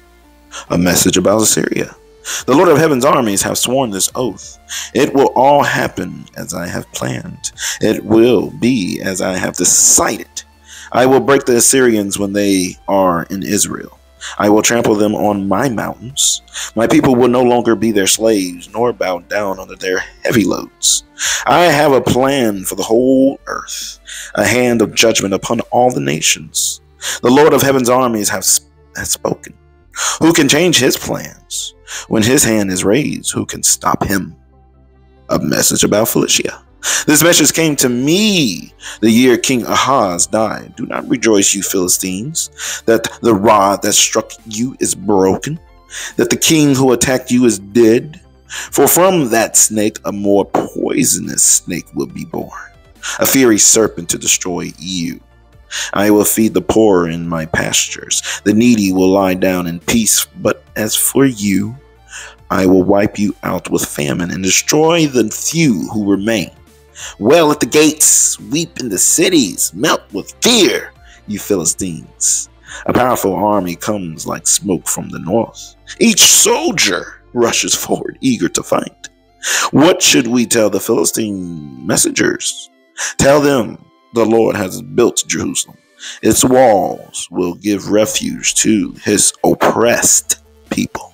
A message about Assyria. The Lord of Heaven's armies have sworn this oath. It will all happen as I have planned. It will be as I have decided. I will break the Assyrians when they are in Israel. I will trample them on my mountains. My people will no longer be their slaves, nor bow down under their heavy loads. I have a plan for the whole earth, a hand of judgment upon all the nations. The Lord of Heaven's armies has, has spoken. Who can change his plans? When his hand is raised, who can stop him? A message about Philistia. This message came to me the year King Ahaz died. Do not rejoice, you Philistines, that the rod that struck you is broken, that the king who attacked you is dead. For from that snake a more poisonous snake will be born, a fiery serpent to destroy you. I will feed the poor in my pastures. The needy will lie down in peace. But as for you, I will wipe you out with famine and destroy the few who remain. Wail at the gates, weep in the cities, melt with fear, you Philistines. A powerful army comes like smoke from the north. Each soldier rushes forward, eager to fight. What should we tell the Philistine messengers? Tell them the Lord has built Jerusalem. Its walls will give refuge to his oppressed people.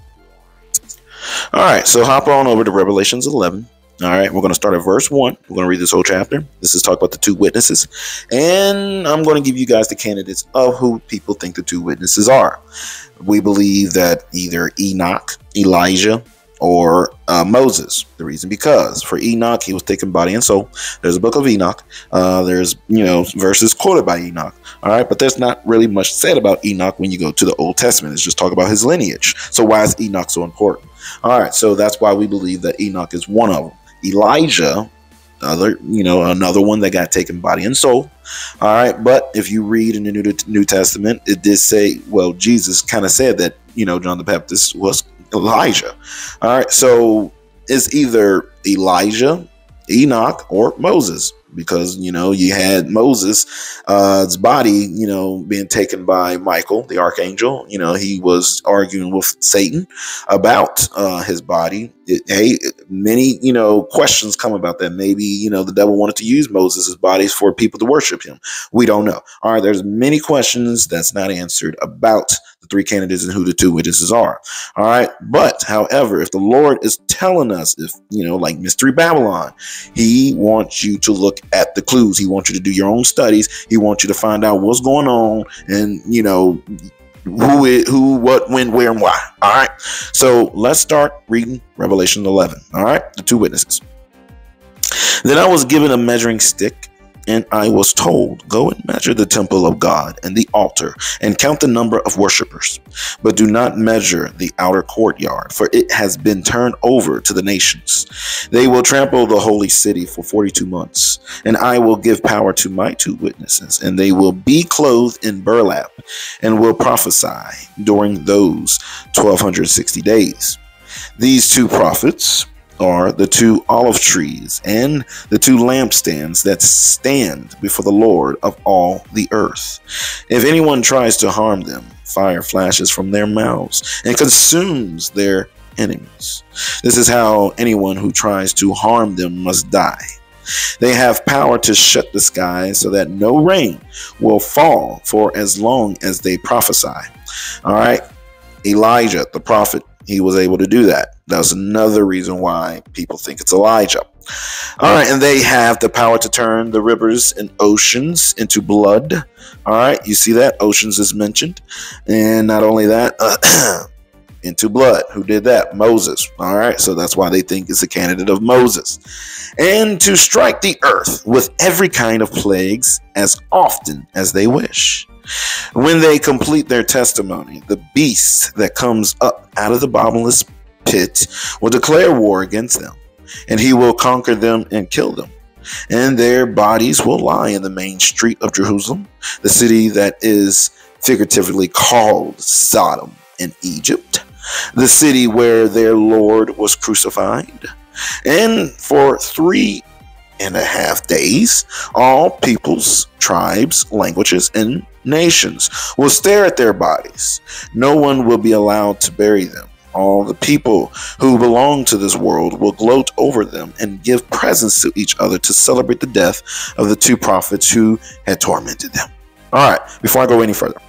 All right, so hop on over to Revelations eleven. All right, we're going to start at verse one. We're going to read this whole chapter. This is talk about the two witnesses. And I'm going to give you guys the candidates of who people think the two witnesses are. We believe that either Enoch, Elijah, or uh, Moses. The reason because for Enoch, he was taken body and soul. There's a book of Enoch. Uh, there's, you know, verses quoted by Enoch. All right, but there's not really much said about Enoch when you go to the Old Testament. It's just talk about his lineage. So why is Enoch so important? All right, so that's why we believe that Enoch is one of them. Elijah, other, you know, another one that got taken body and soul. All right, but if you read in the New, New Testament, it did say, well, Jesus kind of said that, you know, John the Baptist was Elijah. All right, so it's either Elijah, Enoch, or Moses, because, you know, you had Moses, uh, his body, you know, being taken by Michael, the archangel. You know, he was arguing with Satan about uh, his body. It, hey, many, you know, questions come about that. Maybe, you know, the devil wanted to use Moses' bodies for people to worship him. We don't know. All right, there's many questions that's not answered about the three candidates and who the two witnesses are. All right, but however, if the Lord is telling us, if, you know, like Mystery Babylon, he wants you to look at the clues. He wants you to do your own studies. He wants you to find out what's going on and, you know, who, is, who, what, when, where, and why. All right. So let's start reading Revelation eleven. All right. The two witnesses. Then I was given a measuring stick, and I was told, go and measure the temple of God and the altar and count the number of worshipers, but do not measure the outer courtyard, for it has been turned over to the nations. They will trample the holy city for forty-two months, and I will give power to my two witnesses, and they will be clothed in burlap and will prophesy during those twelve sixty days. These two prophets are the two olive trees and the two lampstands that stand before the Lord of all the earth. If anyone tries to harm them, fire flashes from their mouths and consumes their enemies. This is how anyone who tries to harm them must die. They have power to shut the sky so that no rain will fall for as long as they prophesy. All right. Elijah, the prophet, he was able to do that. That's another reason why people think it's Elijah. All right, and they have the power to turn the rivers and oceans into blood. All right, you see that? Oceans is mentioned. And not only that, uh, into blood. Who did that? Moses. All right, so that's why they think it's a candidate of Moses. And to strike the earth with every kind of plagues as often as they wish. When they complete their testimony, the beast that comes up out of the bottomless pit will declare war against them, and he will conquer them and kill them. And their bodies will lie in the main street of Jerusalem, the city that is figuratively called Sodom in Egypt, the city where their Lord was crucified. And for three and a half days, all peoples, tribes, languages, and nations will stare at their bodies. No one will be allowed to bury them. All the people who belong to this world will gloat over them and give presents to each other to celebrate the death of the two prophets who had tormented them. All right, before I go any further,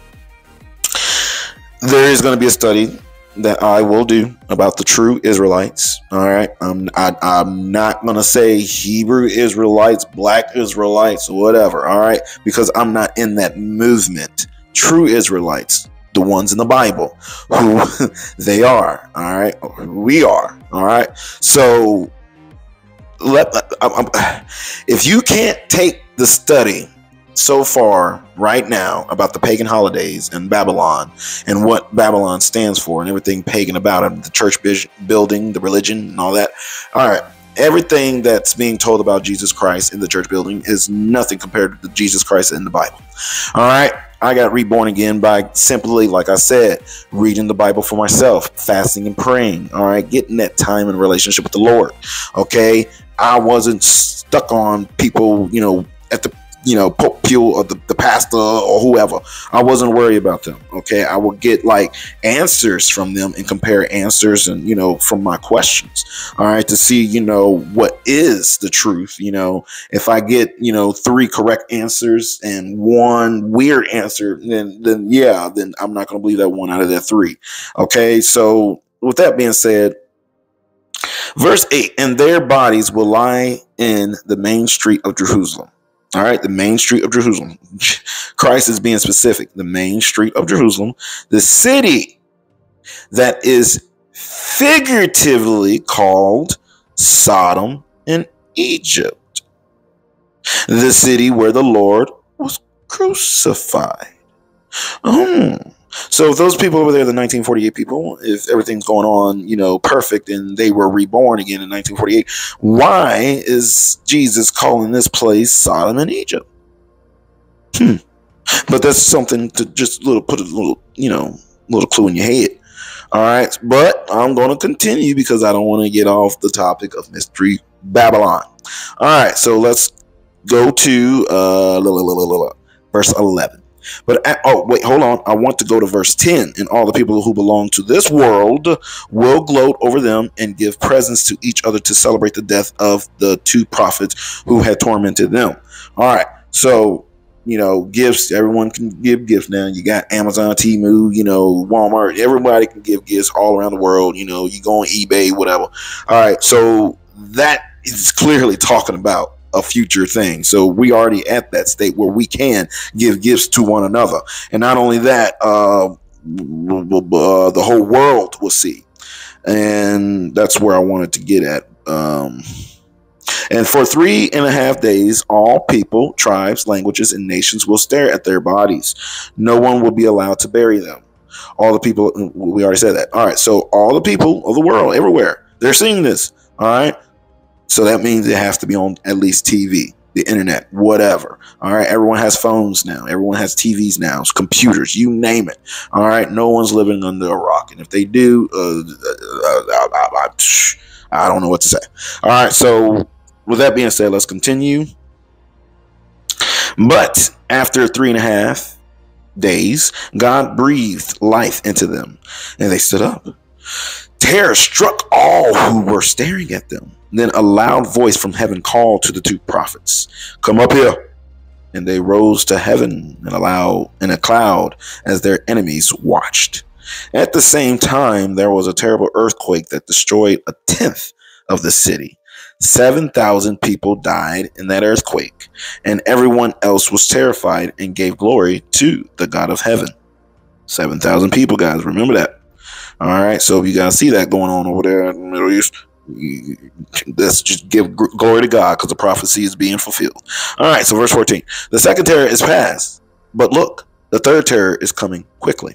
there is going to be a study that I will do about the true Israelites. All right, I'm I, I'm not gonna say Hebrew Israelites, Black Israelites, whatever. All right, because I'm not in that movement. True Israelites, the ones in the Bible, who they are. All right, we are. All right. So let I'm, I'm, if you can't take the study so far right now about the pagan holidays and Babylon and what Babylon stands for and everything pagan about it, the church building, the religion and all that. All right. Everything that's being told about Jesus Christ in the church building is nothing compared to Jesus Christ in the Bible. All right. I got reborn again by simply, like I said, reading the Bible for myself, fasting and praying. All right, getting that time in relationship with the Lord. Okay, I wasn't stuck on people, you know, at the you know, pew or the, the pastor or whoever. I wasn't worried about them. Okay. I would get like answers from them and compare answers and, you know, from my questions. All right. To see, you know, what is the truth. You know, if I get, you know, three correct answers and one weird answer, then, then yeah, then I'm not going to believe that one out of that three. Okay. So with that being said, verse eight, and their bodies will lie in the main street of Jerusalem. All right, the main street of Jerusalem. Christ is being specific. The main street of Jerusalem, the city that is figuratively called Sodom and Egypt, the city where the Lord was crucified. Oh. So if those people over there, the nineteen forty-eight people, if everything's going on, you know, perfect, and they were reborn again in nineteen forty-eight, why is Jesus calling this place Sodom and Egypt? Hmm. But that's something to just little put a little, you know, little clue in your head. All right. But I'm going to continue because I don't want to get off the topic of Mystery Babylon. All right. So let's go to uh, verse eleven. But at, oh wait, hold on. I want to go to verse ten. And all the people who belong to this world will gloat over them and give presents to each other to celebrate the death of the two prophets who had tormented them. All right. So, you know, gifts. Everyone can give gifts now. You got Amazon, Temu, you know, Walmart. Everybody can give gifts all around the world. You know, you go on eBay, whatever. All right. So that is clearly talking about a future thing. So we already at that state where we can give gifts to one another. And not only that, uh, uh, the whole world will see. And that's where I wanted to get at. Um, and for three and a half days, all people, tribes, languages, and nations will stare at their bodies. No one will be allowed to bury them. All the people, we already said that. All right. So all the people of the world, everywhere, they're seeing this. All right. So that means it has to be on at least T V, the internet, whatever. All right. Everyone has phones now. Everyone has T Vs now, computers, you name it. All right. No one's living under a rock. And if they do, uh, I, I, I, I don't know what to say. All right. So with that being said, let's continue. But after three and a half days, God breathed life into them and they stood up. Terror struck all who were staring at them. Then a loud voice from heaven called to the two prophets, "Come up here." And they rose to heaven in a, loud, in a cloud as their enemies watched. At the same time, there was a terrible earthquake that destroyed a tenth of the city. seven thousand people died in that earthquake, and everyone else was terrified and gave glory to the God of heaven. seven thousand people, guys. Remember that. All right. So if you guys see that going on over there in the Middle East, let's just give glory to God because the prophecy is being fulfilled. All right. So verse fourteen, the second terror is past, but look, the third terror is coming quickly.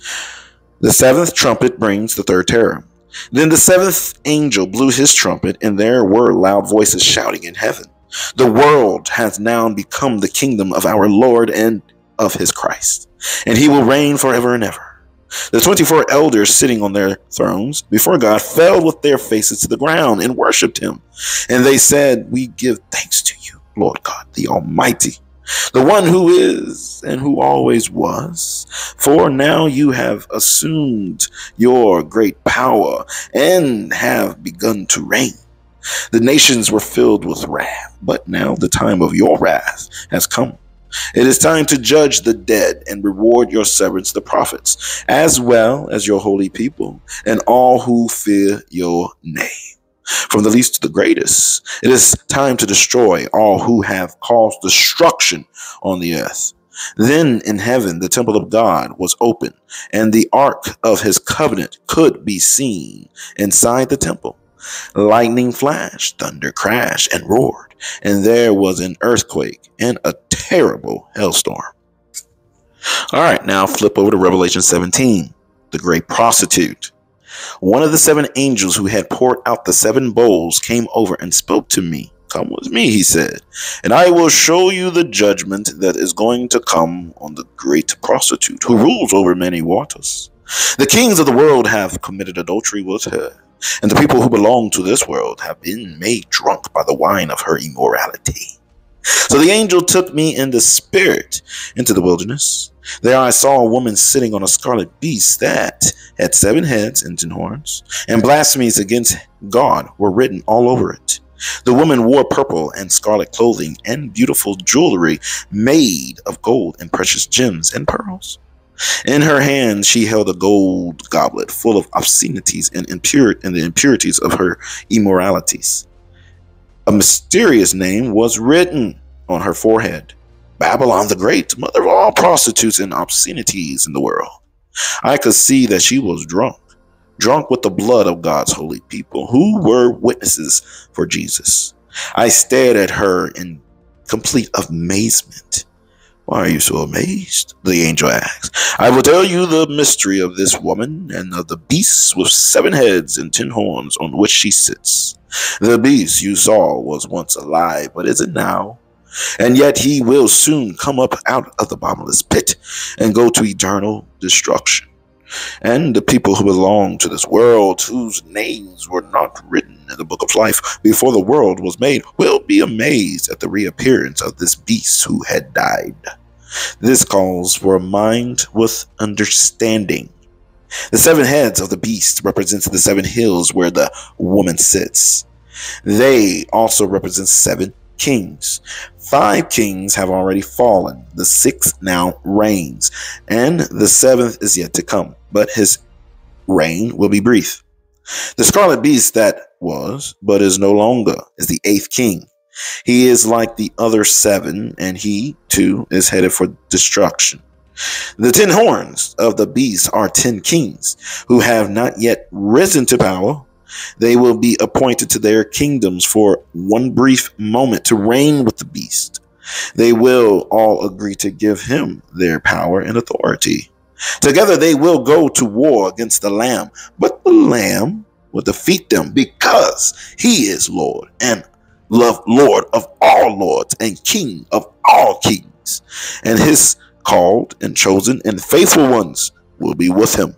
The seventh trumpet brings the third terror. Then the seventh angel blew his trumpet, and there were loud voices shouting in heaven, "The world has now become the kingdom of our Lord and of his Christ, and he will reign forever and ever." The twenty-four elders sitting on their thrones before God fell with their faces to the ground and worshipped him. And they said, "We give thanks to you, Lord God, the Almighty, the one who is and who always was. For now you have assumed your great power and have begun to reign. The nations were filled with wrath, but now the time of your wrath has come. It is time to judge the dead and reward your servants, the prophets, as well as your holy people and all who fear your name. From the least to the greatest, it is time to destroy all who have caused destruction on the earth." Then in heaven, the temple of God was open, and the ark of his covenant could be seen inside the temple. Lightning flashed, thunder crashed and roared, and there was an earthquake and a terrible hailstorm. All right, now flip over to Revelation seventeen, the great prostitute. One of the seven angels who had poured out the seven bowls came over and spoke to me, Come with me, he said, and I will show you the judgment that is going to come on the great prostitute who rules over many waters. The kings of the world have committed adultery with her, and the people who belong to this world have been made drunk by the wine of her immorality. So the angel took me in the spirit into the wilderness. There I saw a woman sitting on a scarlet beast that had seven heads and ten horns, and blasphemies against God were written all over it. The woman wore purple and scarlet clothing and beautiful jewelry made of gold and precious gems and pearls. In her hand she held a gold goblet full of obscenities and, impure, and the impurities of her immoralities. A mysterious name was written on her forehead: Babylon the Great, mother of all prostitutes and obscenities in the world. I could see that she was drunk. Drunk with the blood of God's holy people, who were witnesses for Jesus. I stared at her in complete amazement. Why are you so amazed? The angel asked. I will tell you the mystery of this woman and of the beast with seven heads and ten horns on which she sits. The beast you saw was once alive, but isn't now. And yet he will soon come up out of the bottomless pit and go to eternal destruction. And the people who belong to this world, whose names were not written in the book of life before the world was made, will be amazed at the reappearance of this beast who had died. This calls for a mind with understanding. The seven heads of the beast represents the seven hills where the woman sits. They also represent seven kings. Five kings have already fallen. The sixth now reigns, and the seventh is yet to come, but his reign will be brief. The scarlet beast that was, but is no longer, is the eighth king. He is like the other seven, and he, too, is headed for destruction. The ten horns of the beast are ten kings who have not yet risen to power. They will be appointed to their kingdoms for one brief moment to reign with the beast. They will all agree to give him their power and authority. Together they will go to war against the Lamb, but the Lamb will defeat them because he is Lord and love Lord of all lords and King of all kings. And his called and chosen and faithful ones will be with him.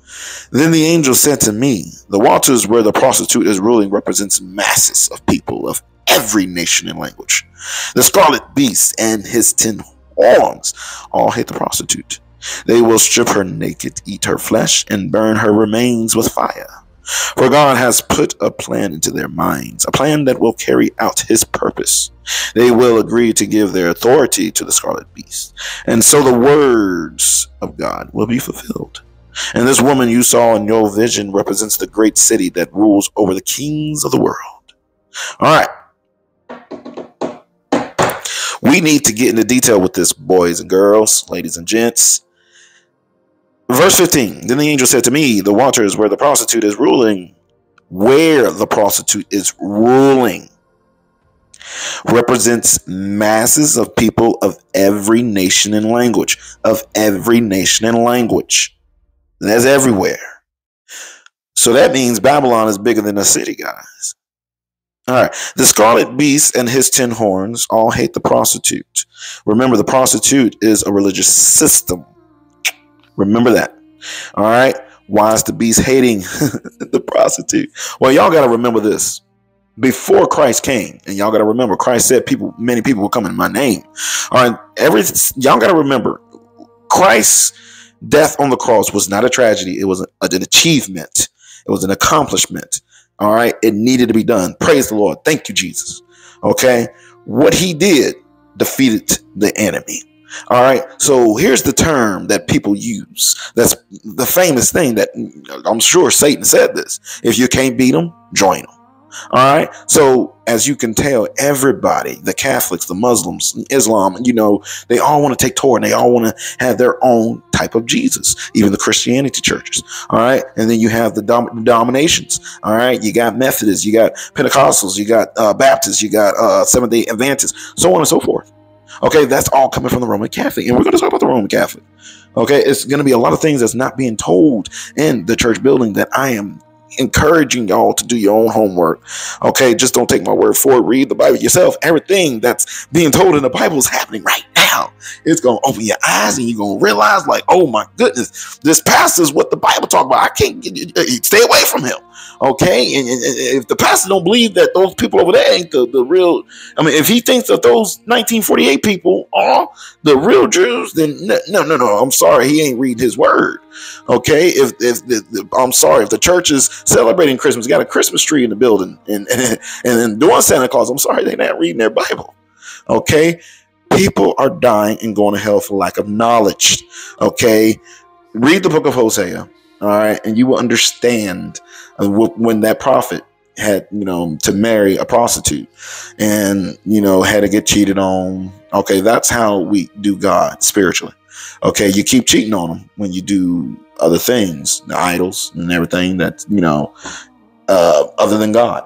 Then the angel said to me, the waters where the prostitute is ruling represents masses of people of every nation and language. The scarlet beast and his ten horns all hate the prostitute. They will strip her naked, eat her flesh, and burn her remains with fire. For God has put a plan into their minds, a plan that will carry out his purpose. They will agree to give their authority to the scarlet beast, and so the words of God will be fulfilled. And this woman you saw in your vision represents the great city that rules over the kings of the world. All right. We need to get into detail with this, boys and girls, ladies and gents. Verse fifteen, then the angel said to me, the waters where the prostitute is ruling, where the prostitute is ruling, represents masses of people of every nation and language, of every nation and language. And that's everywhere. So that means Babylon is bigger than a city, guys. All right. The scarlet beast and his ten horns all hate the prostitute. Remember, the prostitute is a religious system. Remember that. All right. Why is the beast hating the prostitute? Well, y'all got to remember this. Before Christ came, and y'all got to remember, Christ said people, many people will come in my name. All right. Every, y'all got to remember, Christ's death on the cross was not a tragedy. It was an, an achievement. It was an accomplishment. All right. It needed to be done. Praise the Lord. Thank you, Jesus. Okay. What he did defeated the enemy. All right. So here's the term that people use. That's the famous thing that I'm sure Satan said this. If you can't beat them, join them. All right. So as you can tell, everybody, the Catholics, the Muslims, Islam, you know, they all want to take Torah and they all want to have their own type of Jesus, even the Christianity churches. All right. And then you have the dom- denominations. All right. You got Methodists, you got Pentecostals, you got uh, Baptists, you got uh, Seventh-day Adventists, so on and so forth. Okay. That's all coming from the Roman Catholic. And we're going to talk about the Roman Catholic. Okay. It's going to be a lot of things that's not being told in the church building that I am encouraging y'all to do your own homework. Okay, just don't take my word for it. Read the Bible yourself. Everything that's being told in the Bible is happening right now. It's gonna open your eyes, and you're gonna realize, like, oh my goodness, this pastor is what the Bible talk about. I can't get, stay away from him. Okay, and, and, and if the pastor don't believe that those people over there ain't the, the real, I mean, if he thinks that those nineteen forty-eight people are the real Jews, then no, no, no, no. I'm sorry, he ain't reading his word. Okay, if if the, the, I'm sorry, if the church is celebrating Christmas, got a Christmas tree in the building, and and, and doing Santa Claus, I'm sorry, they're not reading their Bible. Okay, people are dying and going to hell for lack of knowledge. Okay, read the book of Hosea. All right, and you will understand uh, when that prophet had, you know, to marry a prostitute, and, you know, had to get cheated on. Okay, that's how we do God spiritually. Okay, you keep cheating on him when you do other things, the idols and everything that, you know, uh, other than God.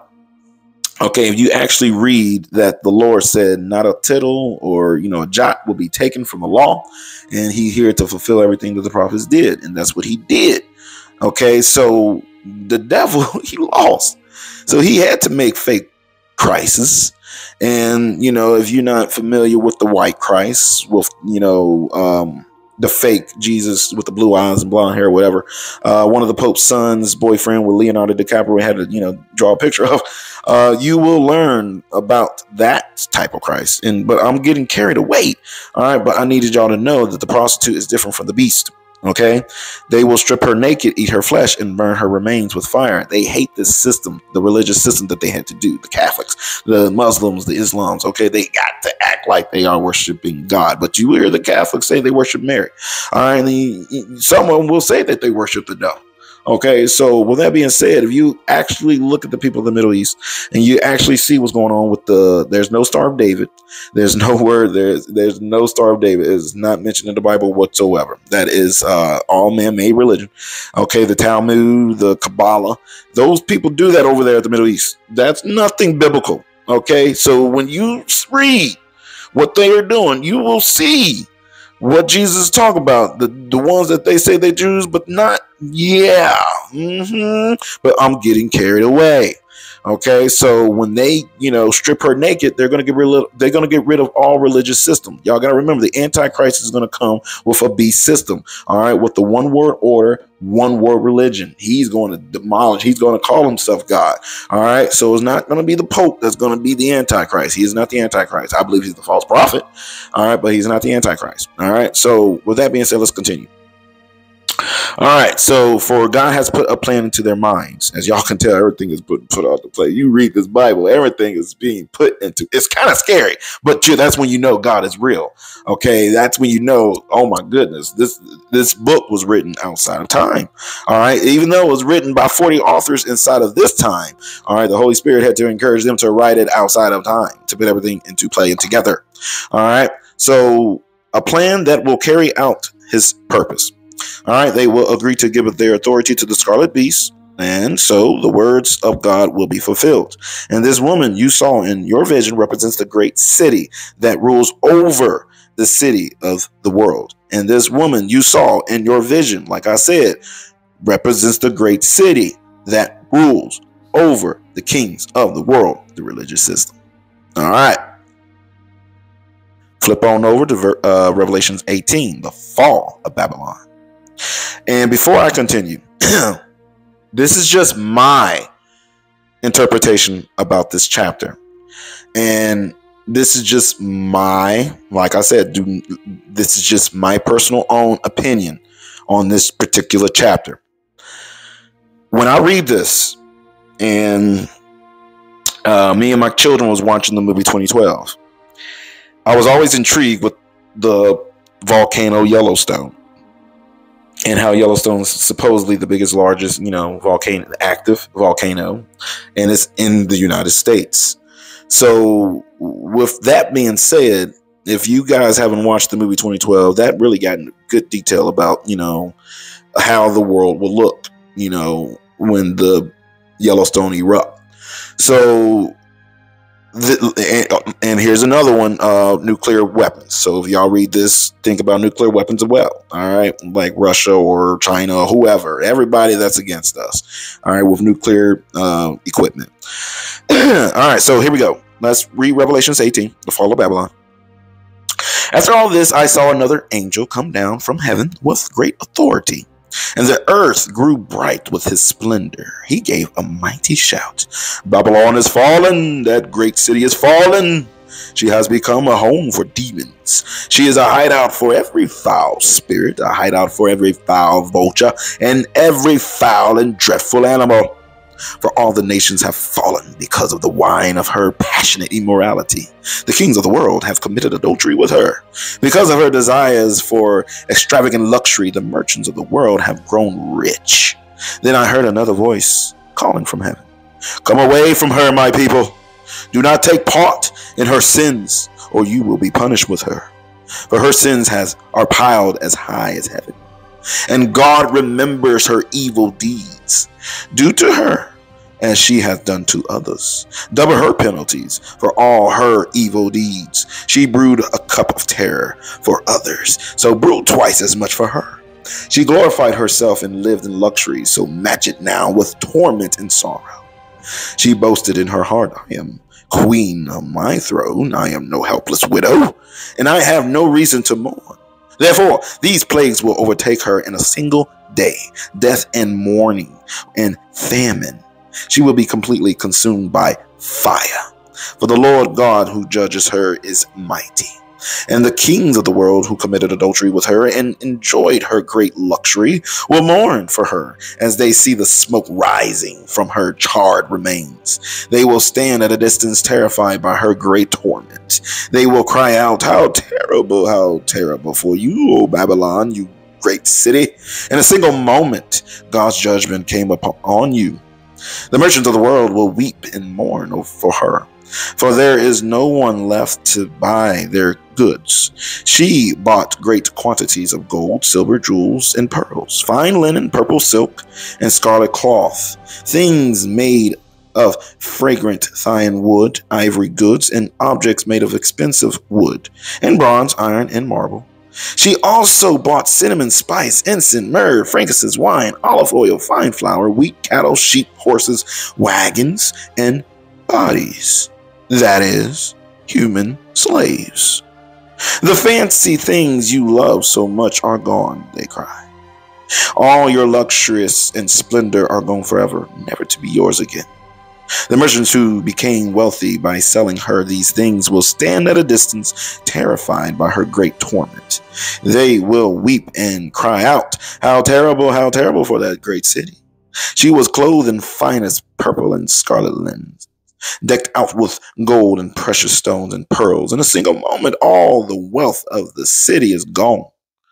Okay, if you actually read that the Lord said not a tittle or, you know, a jot will be taken from the law, and he here to fulfill everything that the prophets did, and that's what he did. Okay, so the devil, he lost. So he had to make fake Christs. And, you know, if you're not familiar with the white Christ, with, you know, um, the fake Jesus with the blue eyes and blonde hair, whatever, uh, one of the Pope's son's boyfriend with Leonardo DiCaprio had to, you know, draw a picture of, uh, you will learn about that type of Christ. And, but I'm getting carried away. All right. But I needed y'all to know that the prostitute is different from the beast. Okay, they will strip her naked, eat her flesh, and burn her remains with fire. They hate this system, the religious system that they had to do. The Catholics, the Muslims, the Islams. Okay, they got to act like they are worshiping God. But you hear the Catholics say they worship Mary. All right, and the, someone will say that they worship the devil. Okay, so with that being said, if you actually look at the people of the Middle East and you actually see what's going on with the, there's no Star of David, there's no word, there's there's no Star of David. It's not mentioned in the Bible whatsoever. That is uh, all man-made religion. Okay, the Talmud, the Kabbalah, those people do that over there at the Middle East. That's nothing biblical. Okay, so when you read what they are doing, you will see what Jesus talk about, the, the ones that they say they're Jews, but not, yeah, mm-hmm. But I'm getting carried away. Okay, so when they, you know, strip her naked, they're gonna get rid of, they're gonna get rid of all religious system. Y'all gotta remember, the Antichrist is gonna come with a beast system. All right, with the one world order, one world religion. He's going to demolish. He's going to call himself God. All right, so it's not going to be the Pope that's going to be the Antichrist. He is not the Antichrist. I believe he's the false prophet. All right, but he's not the Antichrist. All right, so with that being said, let's continue. All right, so for God has put a plan into their minds. As y'all can tell, everything is put, put out to play. You read this Bible, everything is being put into, it's kind of scary, but that's when you know God is real. Okay, that's when you know, oh my goodness, this this book was written outside of time. All right, even though it was written by forty authors inside of this time, all right, the Holy Spirit had to encourage them to write it outside of time, to put everything into play and together. All right, so a plan that will carry out his purpose. All right, they will agree to give their authority to the scarlet beast, and so the words of God will be fulfilled. And this woman you saw in your vision represents the great city that rules over the city of the world. And this woman you saw in your vision, like I said, represents the great city that rules over the kings of the world, the religious system. All right. Flip on over to uh, Revelations eighteen, the fall of Babylon. And before I continue, this is just my interpretation about this chapter. And this is just my, like I said, do, this is just my personal own opinion on this particular chapter. When I read this, and uh, me and my children was watching the movie twenty twelve, I was always intrigued with the volcano Yellowstone. And how Yellowstone is supposedly the biggest, largest, you know, volcano, active volcano, and it's in the United States. So with that being said, if you guys haven't watched the movie twenty twelve, that really got in good detail about, you know, how the world will look, you know, when the Yellowstone erupt. So The, and, and here's another one, uh, nuclear weapons. So if y'all read this, think about nuclear weapons as well. All right. Like Russia or China or whoever, everybody that's against us. All right. With nuclear uh, equipment. All right. So here we go. Let's read Revelations eighteen, the fall of Babylon. After all this, I saw another angel come down from heaven with great authority, and the earth grew bright with his splendor. He gave a mighty shout. Babylon is fallen. That great city is fallen. She has become a home for demons. She is a hideout for every foul spirit, a hideout for every foul vulture, and every foul and dreadful animal. For all the nations have fallen because of the wine of her passionate immorality. The kings of the world have committed adultery with her. Because of her desires for extravagant luxury, the merchants of the world have grown rich. Then I heard another voice calling from heaven. Come away from her, my people. Do not take part in her sins, or you will be punished with her. For her sins has are piled as high as heaven, and God remembers her evil deeds. Do to her as she hath done to others. Double her penalties for all her evil deeds. She brewed a cup of terror for others, so brew twice as much for her. She glorified herself and lived in luxury, so match it now with torment and sorrow. She boasted in her heart, I am queen of my throne. I am no helpless widow, and I have no reason to mourn. Therefore, these plagues will overtake her in a single day, death and mourning and famine. She will be completely consumed by fire. For the Lord God who judges her is mighty. And the kings of the world who committed adultery with her and enjoyed her great luxury will mourn for her as they see the smoke rising from her charred remains. They will stand at a distance terrified by her great torment. They will cry out, how terrible, how terrible for you, O Babylon, you great city. In a single moment, God's judgment came upon you. The merchants of the world will weep and mourn for her, for there is no one left to buy their goods. She bought great quantities of gold, silver, jewels, and pearls, fine linen, purple silk, and scarlet cloth, things made of fragrant thyine wood, ivory goods, and objects made of expensive wood, and bronze, iron, and marble. She also bought cinnamon, spice, incense, myrrh, frankincense, wine, olive oil, fine flour, wheat, cattle, sheep, horses, wagons, and bodies. That is, human slaves. The fancy things you love so much are gone, they cry. All your luxurious and splendor are gone forever, never to be yours again. The merchants who became wealthy by selling her these things will stand at a distance, terrified by her great torment. They will weep and cry out, how terrible, how terrible for that great city. She was clothed in finest purple and scarlet linen, decked out with gold and precious stones and pearls. In a single moment, all the wealth of the city is gone.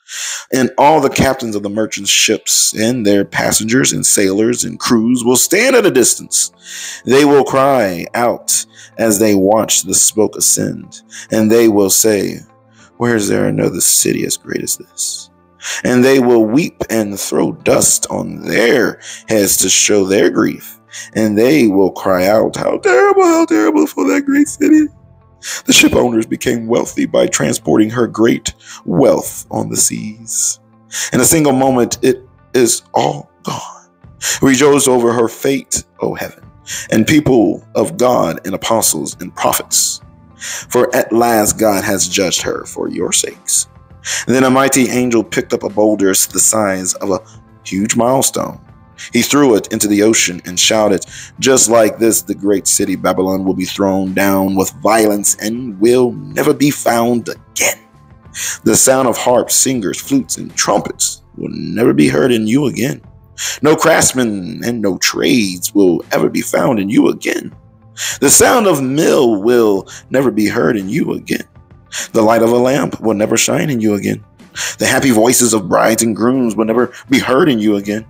And all the captains of the merchants' ships and their passengers and sailors and crews will stand at a distance. They will cry out as they watch the smoke ascend, and they will say, where is there another city as great as this? And they will weep and throw dust on their heads to show their grief, and they will cry out, how terrible, how terrible for that great city. The ship owners became wealthy by transporting her great wealth on the seas. In a single moment, it is all gone. Rejoice over her fate, O heaven, and people of God and apostles and prophets. For at last God has judged her for your sakes. And then a mighty angel picked up a boulder the size of a huge milestone. He threw it into the ocean and shouted, just like this, the great city Babylon will be thrown down with violence and will never be found again. The sound of harps, singers, flutes, and trumpets will never be heard in you again. No craftsmen and no trades will ever be found in you again. The sound of mill will never be heard in you again. The light of a lamp will never shine in you again. The happy voices of brides and grooms will never be heard in you again.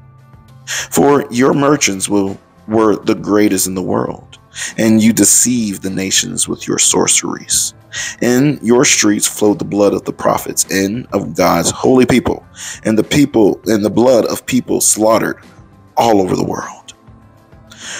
For your merchants will, were the greatest in the world, and you deceived the nations with your sorceries. In your streets flowed the blood of the prophets and of God's holy people, and the people and the blood of people slaughtered all over the world.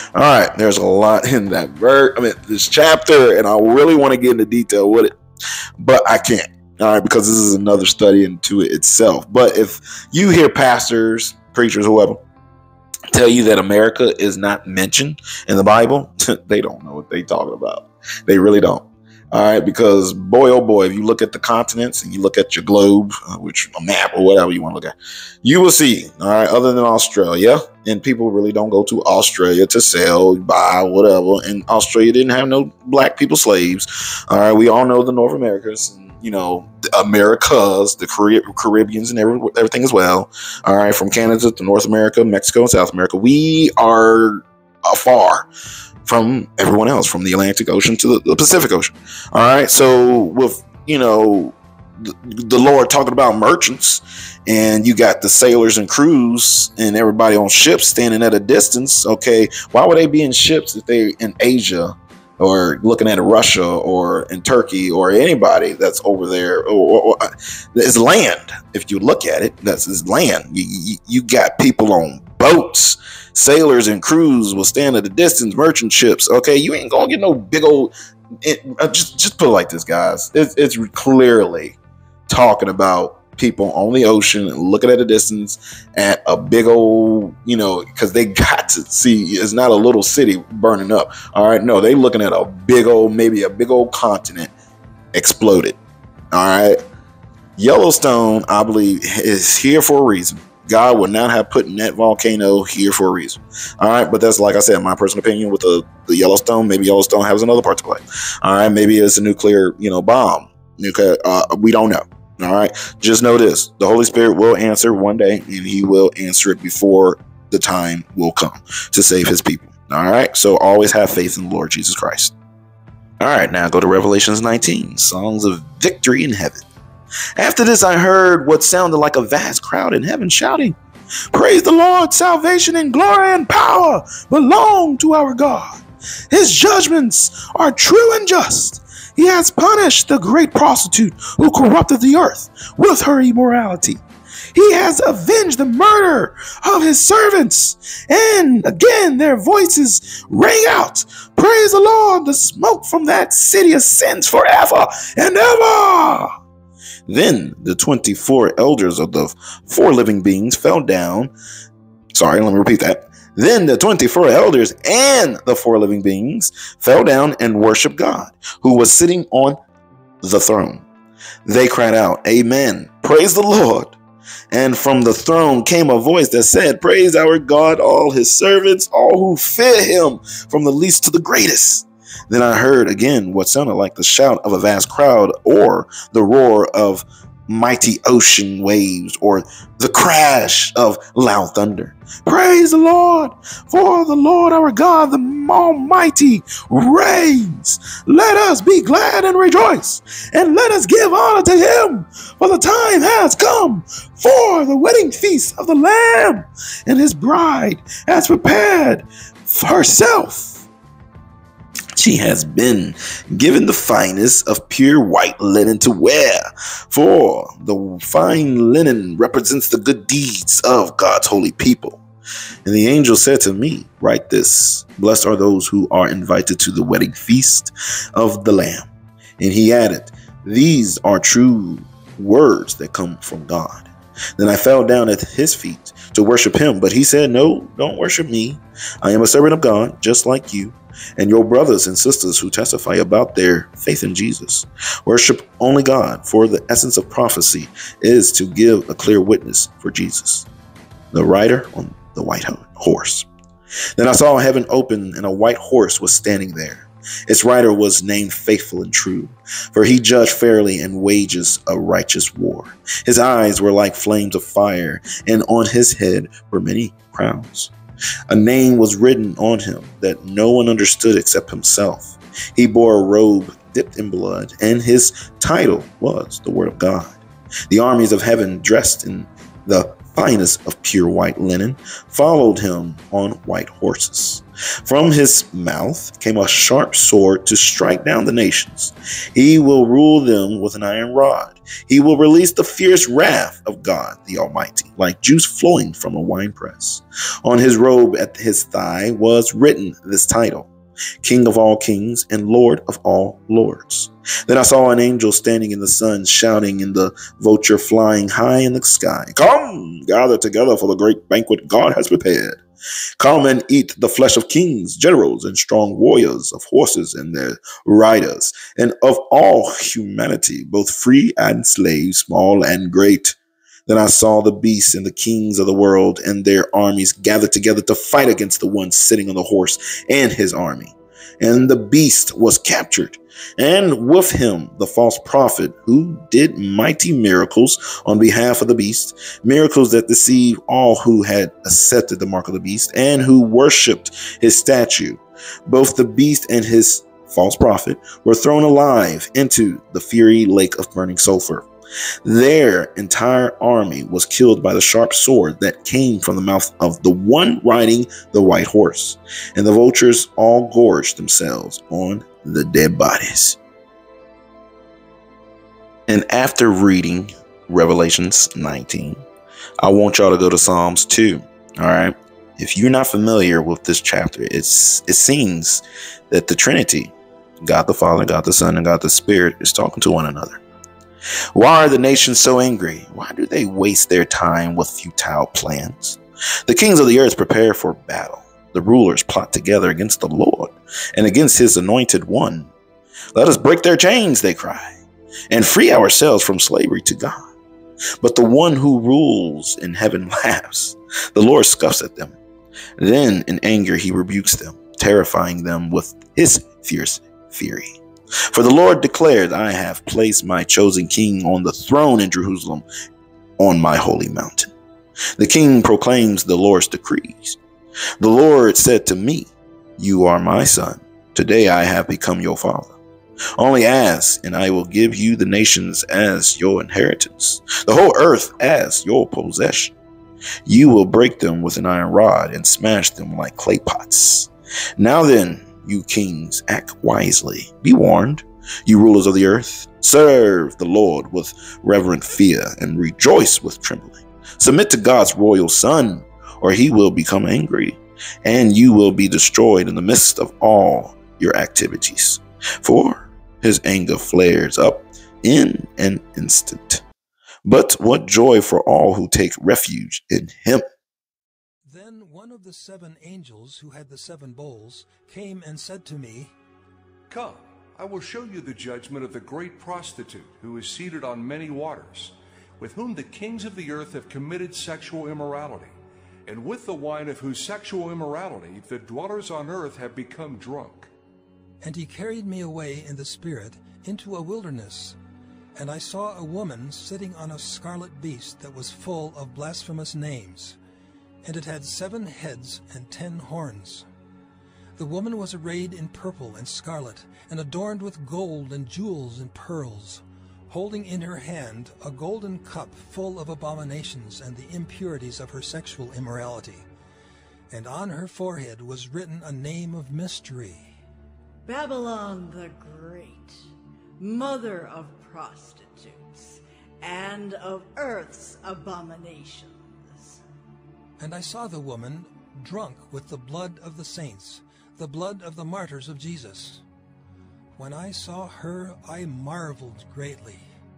All right, there's a lot in that verse. I mean, this chapter, and I really want to get into detail with it, but I can't. All right, because this is another study into it itself. But if you hear pastors, preachers, whoever, tell you that America is not mentioned in the Bible, they don't know what they're talking about. They really don't. All right, because boy, oh boy, if you look at the continents and you look at your globe, uh, which a map or whatever you want to look at, you will see, all right, other than Australia, and people really don't go to Australia to sell, buy, whatever. And Australia didn't have no black people slaves. All right, we all know the North Americas, and, you know, the Americas, the Carib- Caribbeans and every, everything as well. All right, from Canada to North America, Mexico, and South America, we are afar from everyone else, from the Atlantic Ocean to the, the Pacific Ocean. All right. So with, you know, the, the Lord talking about merchants, and you got the sailors and crews and everybody on ships standing at a distance. Okay. Why would they be in ships if they're in Asia or looking at Russia or in Turkey or anybody that's over there? Or, or, or it's land. If you look at it, that's his land. You, you, you got people on boats. Sailors and crews will stand at a distance, merchant ships. Okay, you ain't gonna get no big old. It, uh, just, just put it like this, guys. It's, it's clearly talking about people on the ocean looking at a distance at a big old, you know, because they got to see. It's not a little city burning up. All right, no, they looking at a big old, maybe a big old continent exploded. All right, Yellowstone, I believe, is here for a reason. God would not have put in that volcano here for a reason. All right. But that's, like I said, my personal opinion with the, the Yellowstone. Maybe Yellowstone has another part to play. All right. Maybe it's a nuclear, you know, bomb. Nuclear. Uh, we don't know. All right. Just know this. The Holy Spirit will answer one day, and he will answer it before the time will come to save his people. All right. So always have faith in the Lord Jesus Christ. All right. Now go to Revelations nineteen, songs of victory in heaven. After this, I heard what sounded like a vast crowd in heaven shouting, "Praise the Lord, salvation and glory and power belong to our God. His judgments are true and just. He has punished the great prostitute who corrupted the earth with her immorality. He has avenged the murder of his servants." And again their voices rang out, "Praise the Lord, the smoke from that city ascends forever and ever." Then the twenty-four elders of the four living beings fell down. Sorry, let me repeat that. Then the twenty-four elders and the four living beings fell down and worshiped God, who was sitting on the throne. They cried out, "Amen, praise the Lord." And from the throne came a voice that said, "Praise our God, all his servants, all who fear him, from the least to the greatest." Then I heard again what sounded like the shout of a vast crowd, or the roar of mighty ocean waves, or the crash of loud thunder. "Praise the Lord, for the Lord our God, the Almighty, reigns. Let us be glad and rejoice, and let us give honor to him, for the time has come for the wedding feast of the Lamb, and his bride has prepared herself. She has been given the finest of pure white linen to wear, for the fine linen represents the good deeds of God's holy people." And the angel said to me, "Write this, blessed are those who are invited to the wedding feast of the Lamb." And he added, "These are true words that come from God." Then I fell down at his feet to worship him, but he said, "No, don't worship me. I am a servant of God, just like you, and your brothers and sisters who testify about their faith in Jesus. Worship only God, for the essence of prophecy is to give a clear witness for Jesus." The rider on the white horse. Then I saw heaven open, and a white horse was standing there. Its rider was named Faithful and True, for he judged fairly and wages a righteous war. His eyes were like flames of fire, and on his head were many crowns. A name was written on him that no one understood except himself. He bore a robe dipped in blood, and his title was the Word of God. The armies of heaven, dressed in the finest of pure white linen, followed him on white horses. From his mouth came a sharp sword to strike down the nations. He will rule them with an iron rod. He will release the fierce wrath of God the Almighty, like juice flowing from a winepress. On his robe at his thigh was written this title: King of all kings and Lord of all lords. Then I saw an angel standing in the sun, shouting, and the vulture flying high in the sky, "Come, gather together for the great banquet God has prepared. Come and eat the flesh of kings, generals, and strong warriors, of horses and their riders, and of all humanity, both free and slave, small and great." Then I saw the beasts and the kings of the world and their armies gathered together to fight against the one sitting on the horse and his army. And the beast was captured, and with him the false prophet who did mighty miracles on behalf of the beast, miracles that deceived all who had accepted the mark of the beast and who worshipped his statue. Both the beast and his false prophet were thrown alive into the fiery lake of burning sulfur. Their entire army was killed by the sharp sword that came from the mouth of the one riding the white horse, and the vultures all gorged themselves on the dead bodies. And after reading Revelations nineteen, I want y'all to go to Psalms two. All right. If you're not familiar with this chapter, it's it seems that the Trinity, God the Father, God the Son, and God the Spirit, is talking to one another. Why are the nations so angry? Why do they waste their time with futile plans? The kings of the earth prepare for battle. The rulers plot together against the Lord and against his anointed one. Let us break their chains, they cry, and free ourselves from slavery to God. But the one who rules in heaven laughs. The Lord scoffs at them. Then in anger he rebukes them, terrifying them with his fierce fury. For the Lord declared, I have placed my chosen king on the throne in Jerusalem, on my holy mountain. The king proclaims the Lord's decrees. The Lord said to me, you are my son. Today I have become your father. Only ask, and I will give you the nations as your inheritance, the whole earth as your possession. You will break them with an iron rod and smash them like clay pots. Now then, you kings, act wisely. Be warned, you rulers of the earth. Serve the Lord with reverent fear and rejoice with trembling. Submit to God's royal son, or he will become angry, and you will be destroyed in the midst of all your activities. For his anger flares up in an instant. But what joy for all who take refuge in him. Then one of the seven angels who had the seven bowls came and said to me, Come, I will show you the judgment of the great prostitute who is seated on many waters, with whom the kings of the earth have committed sexual immorality, and with the wine of whose sexual immorality the dwellers on earth have become drunk. And he carried me away in the spirit into a wilderness, and I saw a woman sitting on a scarlet beast that was full of blasphemous names, and it had seven heads and ten horns. The woman was arrayed in purple and scarlet, and adorned with gold and jewels and pearls, holding in her hand a golden cup full of abominations and the impurities of her sexual immorality. And on her forehead was written a name of mystery: Babylon the Great, mother of prostitutes, and of earth's abominations. And I saw the woman drunk with the blood of the saints, the blood of the martyrs of Jesus. When I saw her, I marveled greatly.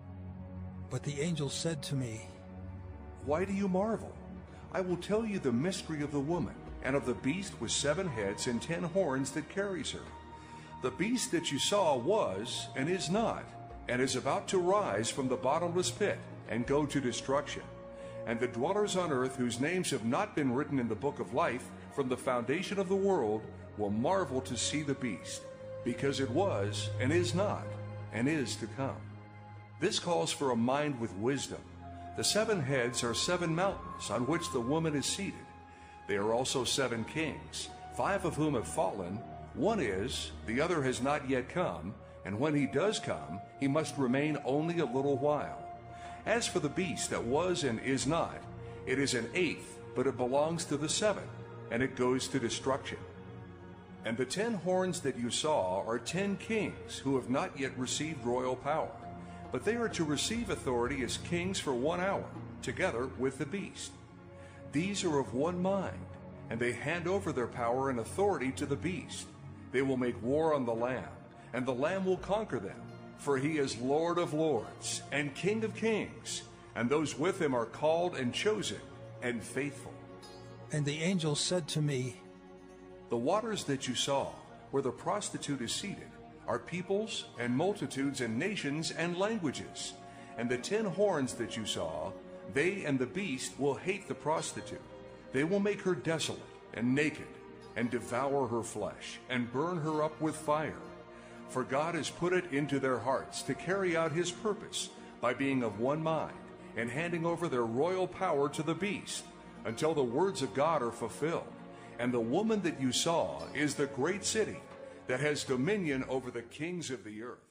But the angel said to me, Why do you marvel? I will tell you the mystery of the woman, and of the beast with seven heads and ten horns that carries her. The beast that you saw was, and is not, and is about to rise from the bottomless pit, and go to destruction. And the dwellers on earth, whose names have not been written in the book of life from the foundation of the world, will marvel to see the beast, because it was, and is not, and is to come. This calls for a mind with wisdom. The seven heads are seven mountains on which the woman is seated. They are also seven kings, five of whom have fallen. One is, the other has not yet come, and when he does come, he must remain only a little while. As for the beast that was and is not, It is an eighth, but it belongs to the seven, and it goes to destruction. And the ten horns that you saw are ten kings who have not yet received royal power, but they are to receive authority as kings for one hour, together with the beast. These are of one mind, and they hand over their power and authority to the beast. They will make war on the Lamb, and the Lamb will conquer them, for he is Lord of lords and King of kings, and those with him are called and chosen and faithful. And the angel said to me, The waters that you saw, where the prostitute is seated, are peoples and multitudes and nations and languages. And the ten horns that you saw, they and the beast will hate the prostitute. They will make her desolate and naked, and devour her flesh, and burn her up with fire. For God has put it into their hearts to carry out his purpose by being of one mind, and handing over their royal power to the beast, until the words of God are fulfilled. And the woman that you saw is the great city that has dominion over the kings of the earth.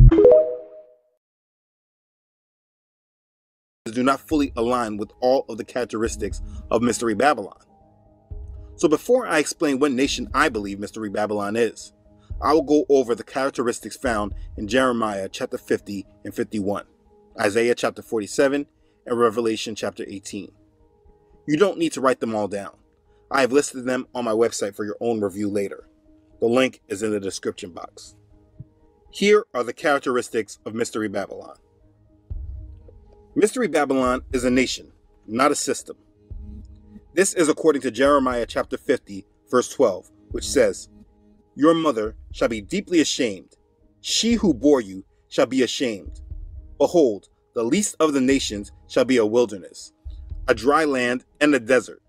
Do not fully align with all of the characteristics of Mystery Babylon. So before I explain what nation I believe Mystery Babylon is, I will go over the characteristics found in Jeremiah chapter fifty and fifty-one, Isaiah chapter forty-seven, and Revelation chapter eighteen. You don't need to write them all down. I have listed them on my website for your own review later. The link is in the description box. Here are the characteristics of Mystery Babylon. Mystery Babylon is a nation, not a system. This is according to Jeremiah chapter fifty, verse twelve, which says, Your mother shall be deeply ashamed. She who bore you shall be ashamed. Behold, the least of the nations shall be a wilderness, a dry land and a desert.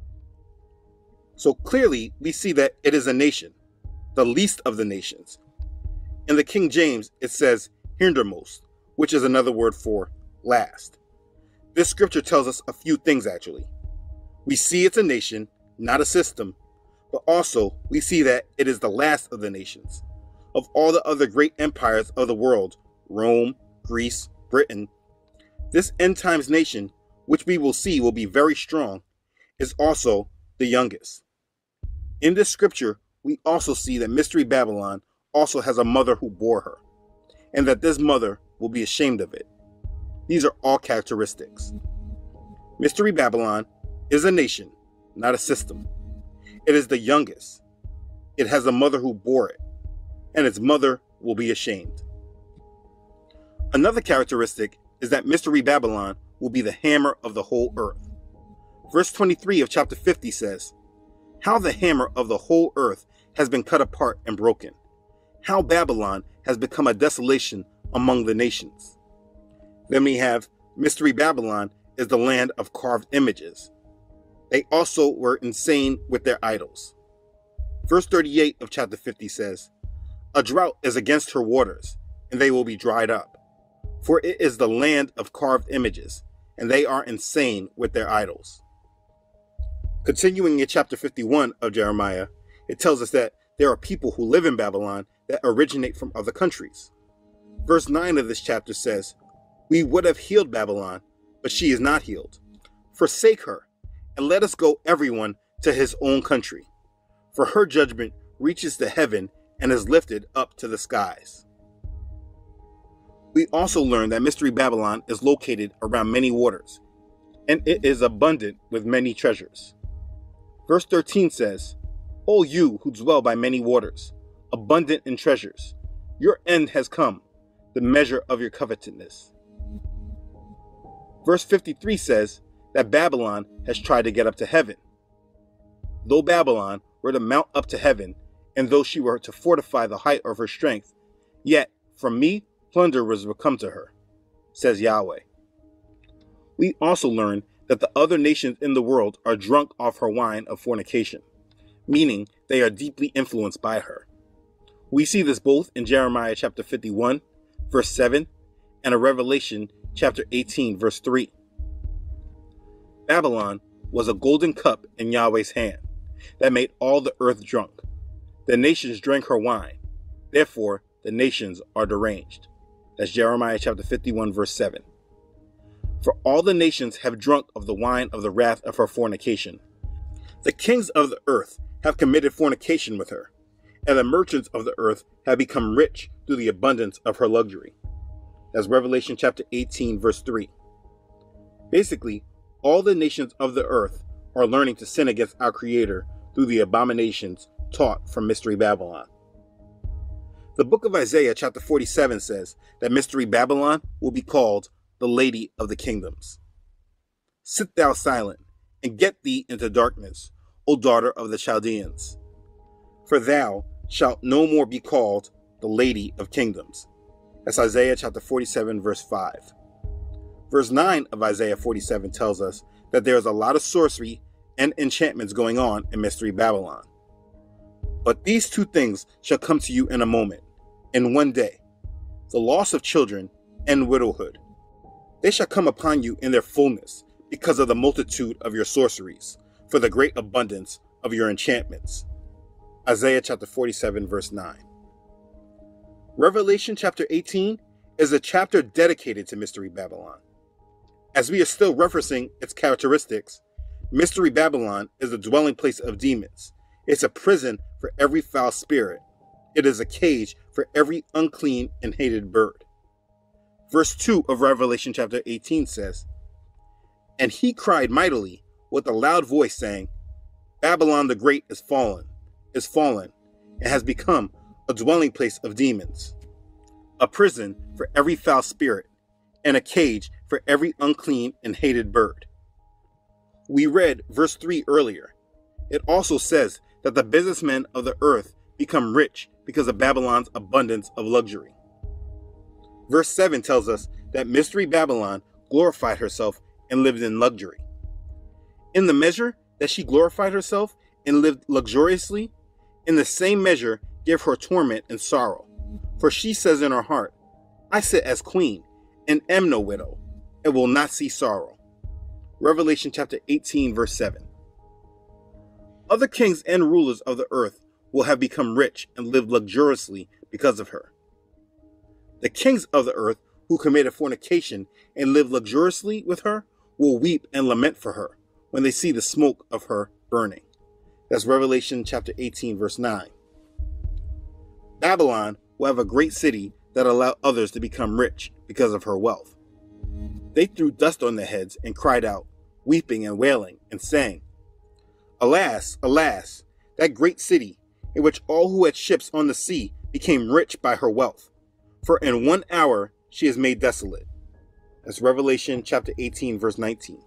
So clearly, we see that it is a nation, the least of the nations. In the King James, it says hindermost, which is another word for last. This scripture tells us a few things actually. We see it's a nation, not a system, but also we see that it is the last of the nations. Of all the other great empires of the world, Rome, Greece, Britain, this end times nation, which we will see will be very strong, is also the youngest. In this scripture, we also see that Mystery Babylon also has a mother who bore her, and that this mother will be ashamed of it. These are all characteristics. Mystery Babylon is a nation, not a system. It is the youngest. It has a mother who bore it, and its mother will be ashamed. Another characteristic is that Mystery Babylon will be the hammer of the whole earth. Verse twenty-three of chapter fifty says, How the hammer of the whole earth has been cut apart and broken. How Babylon has become a desolation among the nations. Then we have Mystery Babylon is the land of carved images. They also were insane with their idols. Verse thirty-eight of chapter fifty says, A drought is against her waters, and they will be dried up. For it is the land of carved images, and they are insane with their idols. Continuing in chapter fifty-one of Jeremiah, it tells us that there are people who live in Babylon that originate from other countries. Verse nine of this chapter says, We would have healed Babylon, but she is not healed. Forsake her, and let us go everyone to his own country. For her judgment reaches to heaven and is lifted up to the skies. We also learn that Mystery Babylon is located around many waters, and it is abundant with many treasures. Verse thirteen says, O you who dwell by many waters, abundant in treasures, your end has come, the measure of your covetousness. Verse fifty-three says that Babylon has tried to get up to heaven. Though Babylon were to mount up to heaven, and though she were to fortify the height of her strength, yet from me plunderers will come to her, says Yahweh. We also learn that the other nations in the world are drunk off her wine of fornication, meaning they are deeply influenced by her. We see this both in Jeremiah chapter fifty-one, verse seven, and in Revelation chapter eighteen, verse three. Babylon was a golden cup in Yahweh's hand that made all the earth drunk. The nations drank her wine. Therefore, the nations are deranged. That's Jeremiah chapter fifty-one, verse seven. For all the nations have drunk of the wine of the wrath of her fornication. The kings of the earth have committed fornication with her, and the merchants of the earth have become rich through the abundance of her luxury. That's Revelation chapter eighteen, verse three. Basically, all the nations of the earth are learning to sin against our Creator through the abominations taught from Mystery Babylon. The book of Isaiah chapter forty-seven says that Mystery Babylon will be called the Lady of the Kingdoms. Sit thou silent, and get thee into darkness, O daughter of the Chaldeans. For thou shalt no more be called the Lady of Kingdoms. That's Isaiah chapter forty-seven, verse five. Verse nine of Isaiah forty-seven tells us that there is a lot of sorcery and enchantments going on in Mystery Babylon. But these two things shall come to you in a moment, in one day, the loss of children and widowhood. They shall come upon you in their fullness, because of the multitude of your sorceries, for the great abundance of your enchantments. Isaiah chapter forty-seven, verse nine. Revelation chapter eighteen is a chapter dedicated to Mystery Babylon. As we are still referencing its characteristics, Mystery Babylon is a dwelling place of demons. It's a prison for every foul spirit. It is a cage for every unclean and hated bird. Verse two of Revelation chapter eighteen says, And he cried mightily with a loud voice, saying, Babylon the Great is fallen, is fallen, and has become a dwelling place of demons, a prison for every foul spirit, and a cage for every unclean and hated bird. We read verse three earlier. It also says that the businessmen of the earth become rich because of Babylon's abundance of luxury. Verse seven tells us that Mystery Babylon glorified herself and lived in luxury. In the measure that she glorified herself and lived luxuriously, in the same measure give her torment and sorrow. For she says in her heart, I sit as queen, and am no widow, and will not see sorrow. Revelation chapter eighteen, verse seven. Other kings and rulers of the earth will have become rich and lived luxuriously because of her. The kings of the earth who committed fornication and lived luxuriously with her will weep and lament for her when they see the smoke of her burning. That's Revelation chapter eighteen, verse nine. Babylon will have a great city that allowed others to become rich because of her wealth. They threw dust on their heads and cried out, weeping and wailing, and saying, Alas, alas, that great city, in which all who had ships on the sea became rich by her wealth. For in one hour she is made desolate. That's Revelation chapter eighteen, verse nineteen.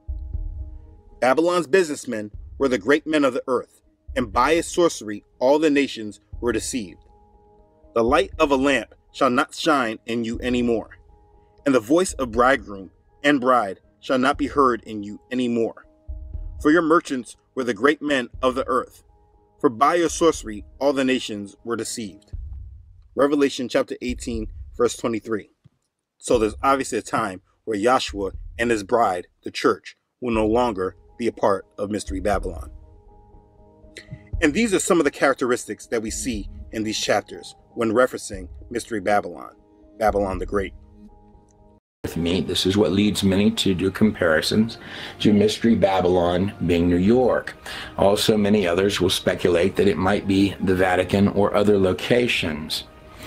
Babylon's businessmen were the great men of the earth, and by its sorcery all the nations were deceived. The light of a lamp shall not shine in you any more, and the voice of bridegroom and bride shall not be heard in you any more. For your merchants were the great men of the earth, for by your sorcery all the nations were deceived. Revelation chapter eighteen, verse twenty-three. So there's obviously a time where Yahshua and his bride, the church, will no longer be a part of Mystery Babylon. And these are some of the characteristics that we see in these chapters when referencing Mystery Babylon, Babylon the Great. With me, this is what leads many to do comparisons to Mystery Babylon being New York. Also, many others will speculate that it might be the Vatican or other locations.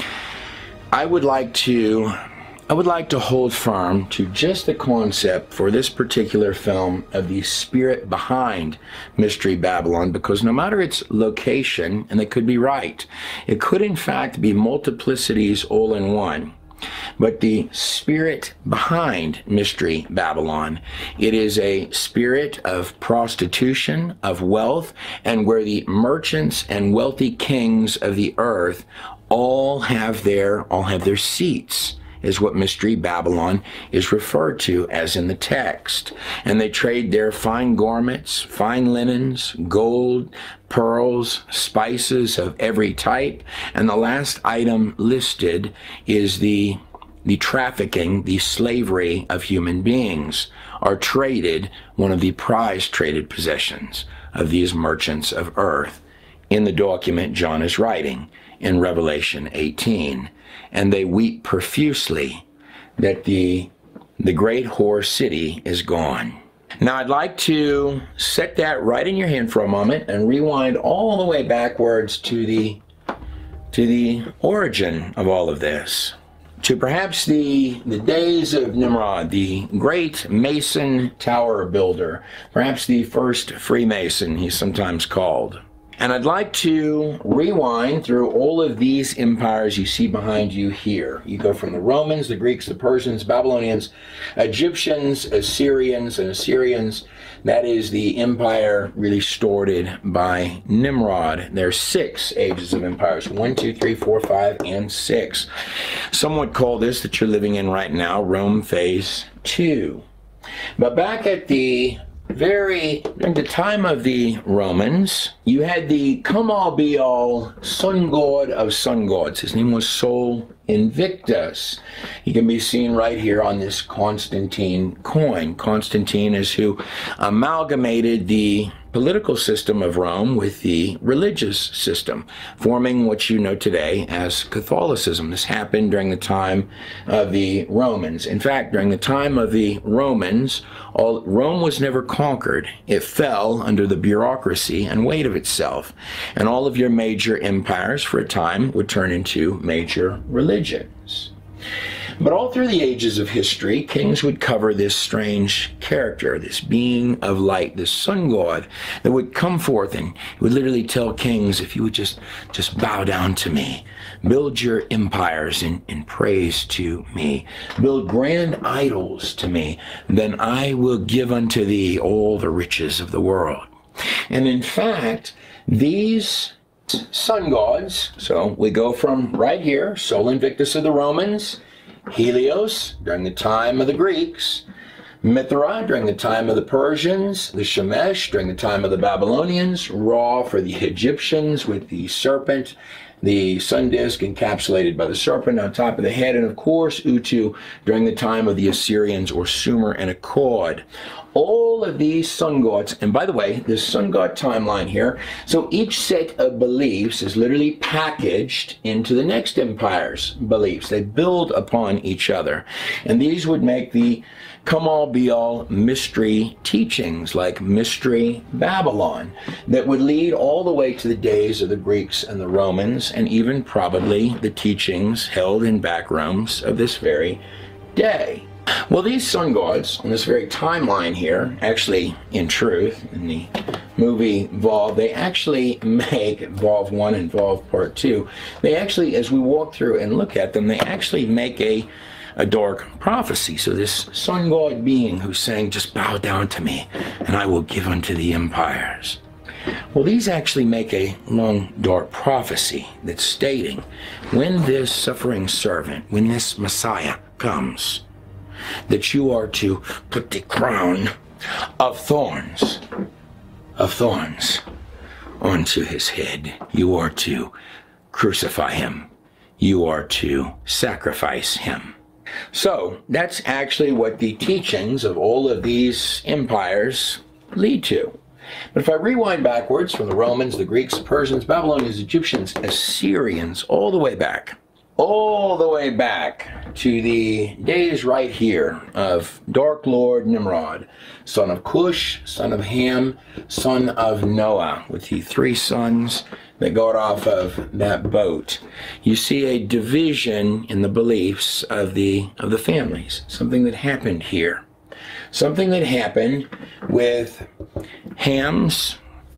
I would like to I would like to hold firm to just the concept for this particular film of the spirit behind Mystery Babylon, because no matter its location, and they could be right, it could in fact be multiplicities all in one. But the spirit behind Mystery Babylon, it is a spirit of prostitution, of wealth, and where the merchants and wealthy kings of the earth all have their all have their seats, is what Mystery Babylon is referred to as in the text. And they trade their fine garments, fine linens, gold, pearls, spices of every type. And the last item listed is the, the trafficking, the slavery of human beings are traded, one of the prized traded possessions of these merchants of earth, in the document John is writing in Revelation eighteen. And they weep profusely that the the great whore city is gone. Now I'd like to set that right in your hand for a moment and rewind all the way backwards to the to the origin of all of this, to perhaps the the days of Nimrod, the great Mason tower builder, perhaps the first Freemason he's sometimes called. And I'd like to rewind through all of these empires you see behind you here. You go from the Romans, the Greeks, the Persians, Babylonians, Egyptians, Assyrians, and Assyrians. That is the empire really started by Nimrod. There are six ages of empires. One, two, three, four, five, and six. Some would call this that you're living in right now Rome phase two. But back at the Very, during the time of the Romans, you had the come-all-be-all sun god of sun gods. His name was Sol Invictus. He can be seen right here on this Constantine coin. Constantine is who amalgamated the political system of Rome with the religious system, forming what you know today as Catholicism. This happened during the time of the Romans. In fact, during the time of the Romans, all, Rome was never conquered. It fell under the bureaucracy and weight of itself. And all of your major empires, for a time, would turn into major religions. But all through the ages of history, kings would cover this strange character, this being of light, this sun god that would come forth and would literally tell kings, if you would just, just bow down to me, build your empires in, in praise to me, build grand idols to me, then I will give unto thee all the riches of the world. And in fact, these sun gods, so we go from right here, Sol Invictus of the Romans, Helios during the time of the Greeks, Mithra during the time of the Persians, the Shemesh during the time of the Babylonians, Ra for the Egyptians with the serpent, the sun disk encapsulated by the serpent on top of the head, and of course Utu during the time of the Assyrians, or Sumer and Akkad. All of these sun gods, and by the way, this sun god timeline here, so each set of beliefs is literally packaged into the next empire's beliefs. They build upon each other. And these would make the come-all-be-all mystery teachings, like Mystery Babylon, that would lead all the way to the days of the Greeks and the Romans, and even probably the teachings held in back rooms of this very day. Well, these sun gods on this very timeline here, actually, in truth, in the movie Volve, they actually make Volve one and Volve Part two. They actually, as we walk through and look at them, they actually make a, a dark prophecy. So this sun god being who's saying, just bow down to me, and I will give unto the empires. Well, these actually make a long, dark prophecy that's stating, when this suffering servant, when this Messiah comes, that you are to put the crown of thorns, of thorns, onto his head. You are to crucify him. You are to sacrifice him. So that's actually what the teachings of all of these empires lead to. But if I rewind backwards from the Romans, the Greeks, Persians, Babylonians, Egyptians, Assyrians, all the way back, all the way back to the days right here of Dark Lord Nimrod, son of Cush, son of Ham, son of Noah, with the three sons that got off of that boat. You see a division in the beliefs of the of the families, something that happened here. Something that happened with Ham's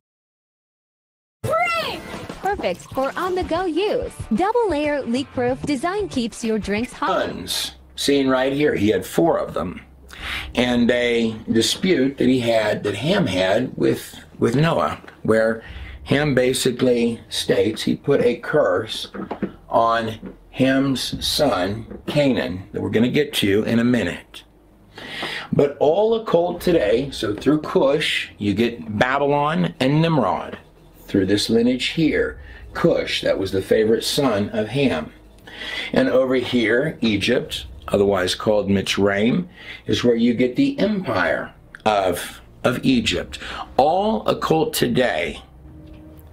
perfect for on-the-go use. Double-layer, leak-proof design keeps your drinks hot. Sons, seen right here, he had four of them, and a dispute that he had, that Ham had with with Noah, where Ham basically states he put a curse on Ham's son Canaan that we're going to get to in a minute. But all occult today, so through Cush, you get Babylon and Nimrod. Through this lineage here, Cush, that was the favorite son of Ham. And over here, Egypt, otherwise called Mitzrayim, is where you get the empire of, of Egypt. All occult today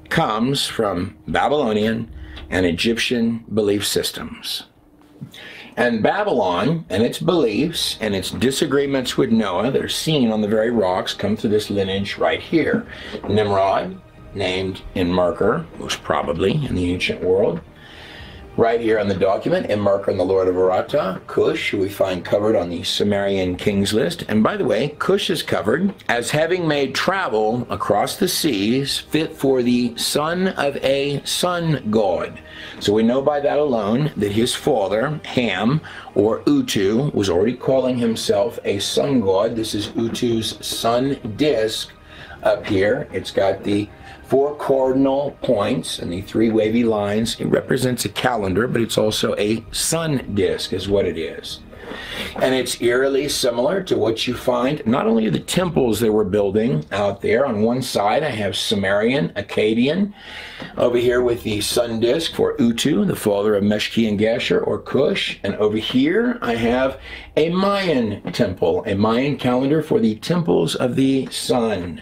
comes from Babylonian and Egyptian belief systems. And Babylon and its beliefs and its disagreements with Noah that are seen on the very rocks come through this lineage right here. Nimrod, named in Merkur, most probably in the ancient world. Right here on the document, in Merkur and the Lord of Arata, Cush, who we find covered on the Sumerian kings list. And by the way, Cush is covered as having made travel across the seas fit for the son of a sun god. So we know by that alone that his father, Ham, or Utu, was already calling himself a sun god. This is Utu's sun disk up here. It's got the four cardinal points and the three wavy lines. It represents a calendar, but it's also a sun disk is what it is. And it's eerily similar to what you find, not only the temples they were building out there. On one side, I have Sumerian, Akkadian, over here with the sun disk for Utu, the father of Meshki and Gasher, or Cush. And over here, I have a Mayan temple, a Mayan calendar for the temples of the sun.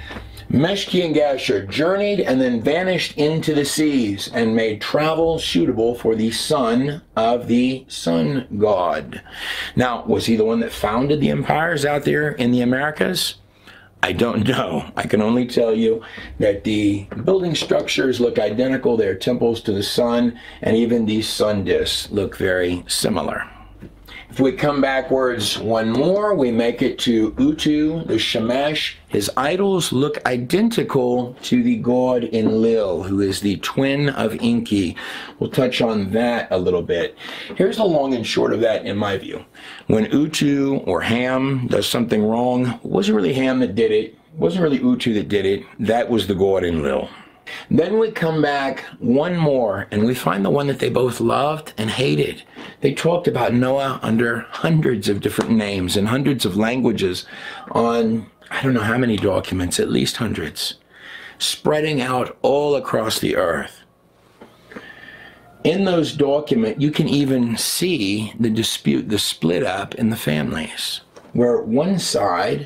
Meshki and Gasher journeyed and then vanished into the seas and made travel suitable for the son of the sun god. Now, was he the one that founded the empires out there in the Americas? I don't know. I can only tell you that the building structures look identical. They're temples to the sun, and even these sun disks look very similar. If we come backwards one more, we make it to Utu, the Shamash. His idols look identical to the god Enlil, who is the twin of Enki. We'll touch on that a little bit. Here's the long and short of that in my view. When Utu or Ham does something wrong, it wasn't really Ham that did it. It wasn't really Utu that did it. That was the god Enlil. Then we come back one more, and we find the one that they both loved and hated. They talked about Noah under hundreds of different names and hundreds of languages on, I don't know how many documents, at least hundreds, spreading out all across the earth. In those documents, you can even see the dispute, the split up in the families, where one side,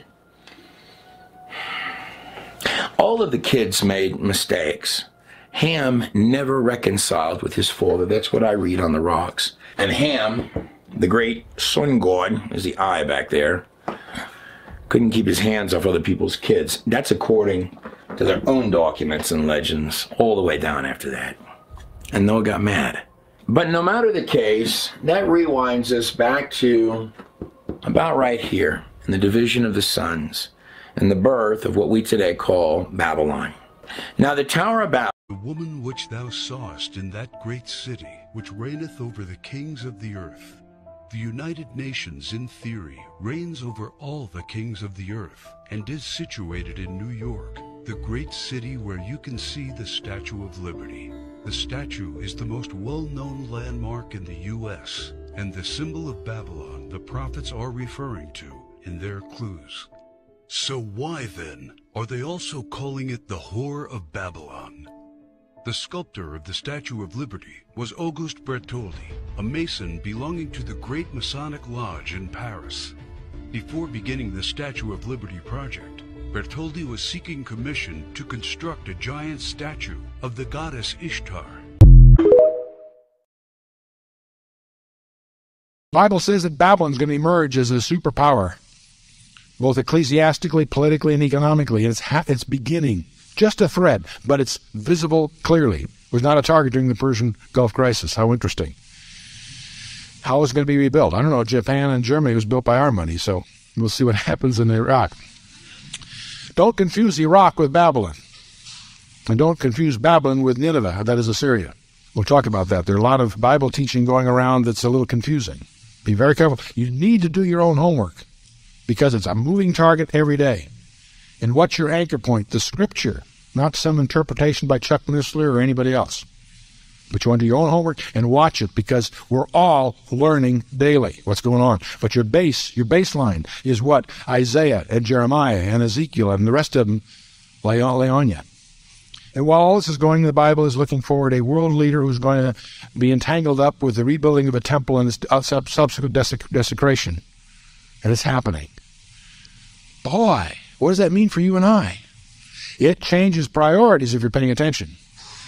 all of the kids made mistakes. Ham never reconciled with his father. That's what I read on the rocks. And Ham, the great sun god, is the eye back there, couldn't keep his hands off other people's kids. That's according to their own documents and legends, all the way down after that. And Noah got mad. But no matter the case, that rewinds us back to about right here in the division of the sons and the birth of what we today call Babylon. Now the Tower of Babylon, the woman which thou sawest in that great city, which reigneth over the kings of the earth. The United Nations, in theory, reigns over all the kings of the earth, and is situated in New York, the great city where you can see the Statue of Liberty. The statue is the most well-known landmark in the U S, and the symbol of Babylon the prophets are referring to in their clues. So why, then, are they also calling it the Whore of Babylon? The sculptor of the Statue of Liberty was Auguste Bertoldi, a Mason belonging to the Great Masonic Lodge in Paris. Before beginning the Statue of Liberty project, Bertoldi was seeking commission to construct a giant statue of the goddess Ishtar. The Bible says that Babylon's going to emerge as a superpower, both ecclesiastically, politically, and economically. And it's, ha it's beginning. Just a threat, but it's visible clearly. It was not a target during the Persian Gulf crisis. How interesting. How is it going to be rebuilt? I don't know. Japan and Germany was built by our money, so we'll see what happens in Iraq. Don't confuse Iraq with Babylon. And don't confuse Babylon with Nineveh. That is Assyria. We'll talk about that. There are a lot of Bible teaching going around that's a little confusing. Be very careful. You need to do your own homework, because it's a moving target every day. And what's your anchor point? The Scripture, not some interpretation by Chuck Missler or anybody else. But you want to do your own homework and watch it, because we're all learning daily what's going on. But your base, your baseline is what Isaiah and Jeremiah and Ezekiel and the rest of them lay on, lay on you. And while all this is going, the Bible is looking forward a world leader who's going to be entangled up with the rebuilding of a temple and its subsequent desec desecration. And it's happening. Boy, what does that mean for you and I? It changes priorities if you're paying attention.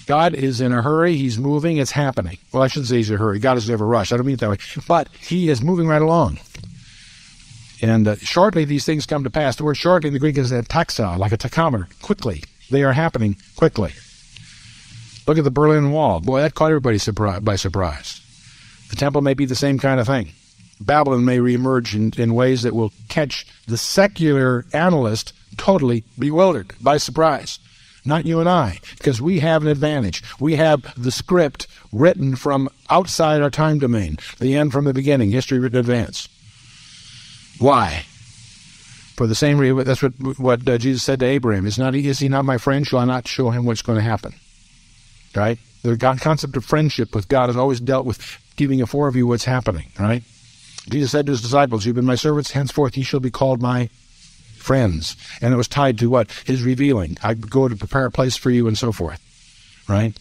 God is in a hurry. He's moving. It's happening. Well, I shouldn't say he's in a hurry. God is never rushed. I don't mean it that way. But he is moving right along. And uh, shortly these things come to pass. The word shortly in the Greek is a taxa, like a tachometer. Quickly. They are happening quickly. Look at the Berlin Wall. Boy, that caught everybody surpri- by surprise. The temple may be the same kind of thing. Babylon may reemerge in, in ways that will catch the secular analyst totally bewildered, by surprise. Not you and I, because we have an advantage. We have the script written from outside our time domain, the end from the beginning, history written in advance. Why? For the same reason, that's what, what uh, Jesus said to Abraham. Is, not, is he not my friend? Shall I not show him what's going to happen? Right? The concept of friendship with God has always dealt with giving a foreview what's happening, right? Jesus said to his disciples, you've been my servants, henceforth ye shall be called my friends. And it was tied to what? His revealing. I go to prepare a place for you and so forth, right?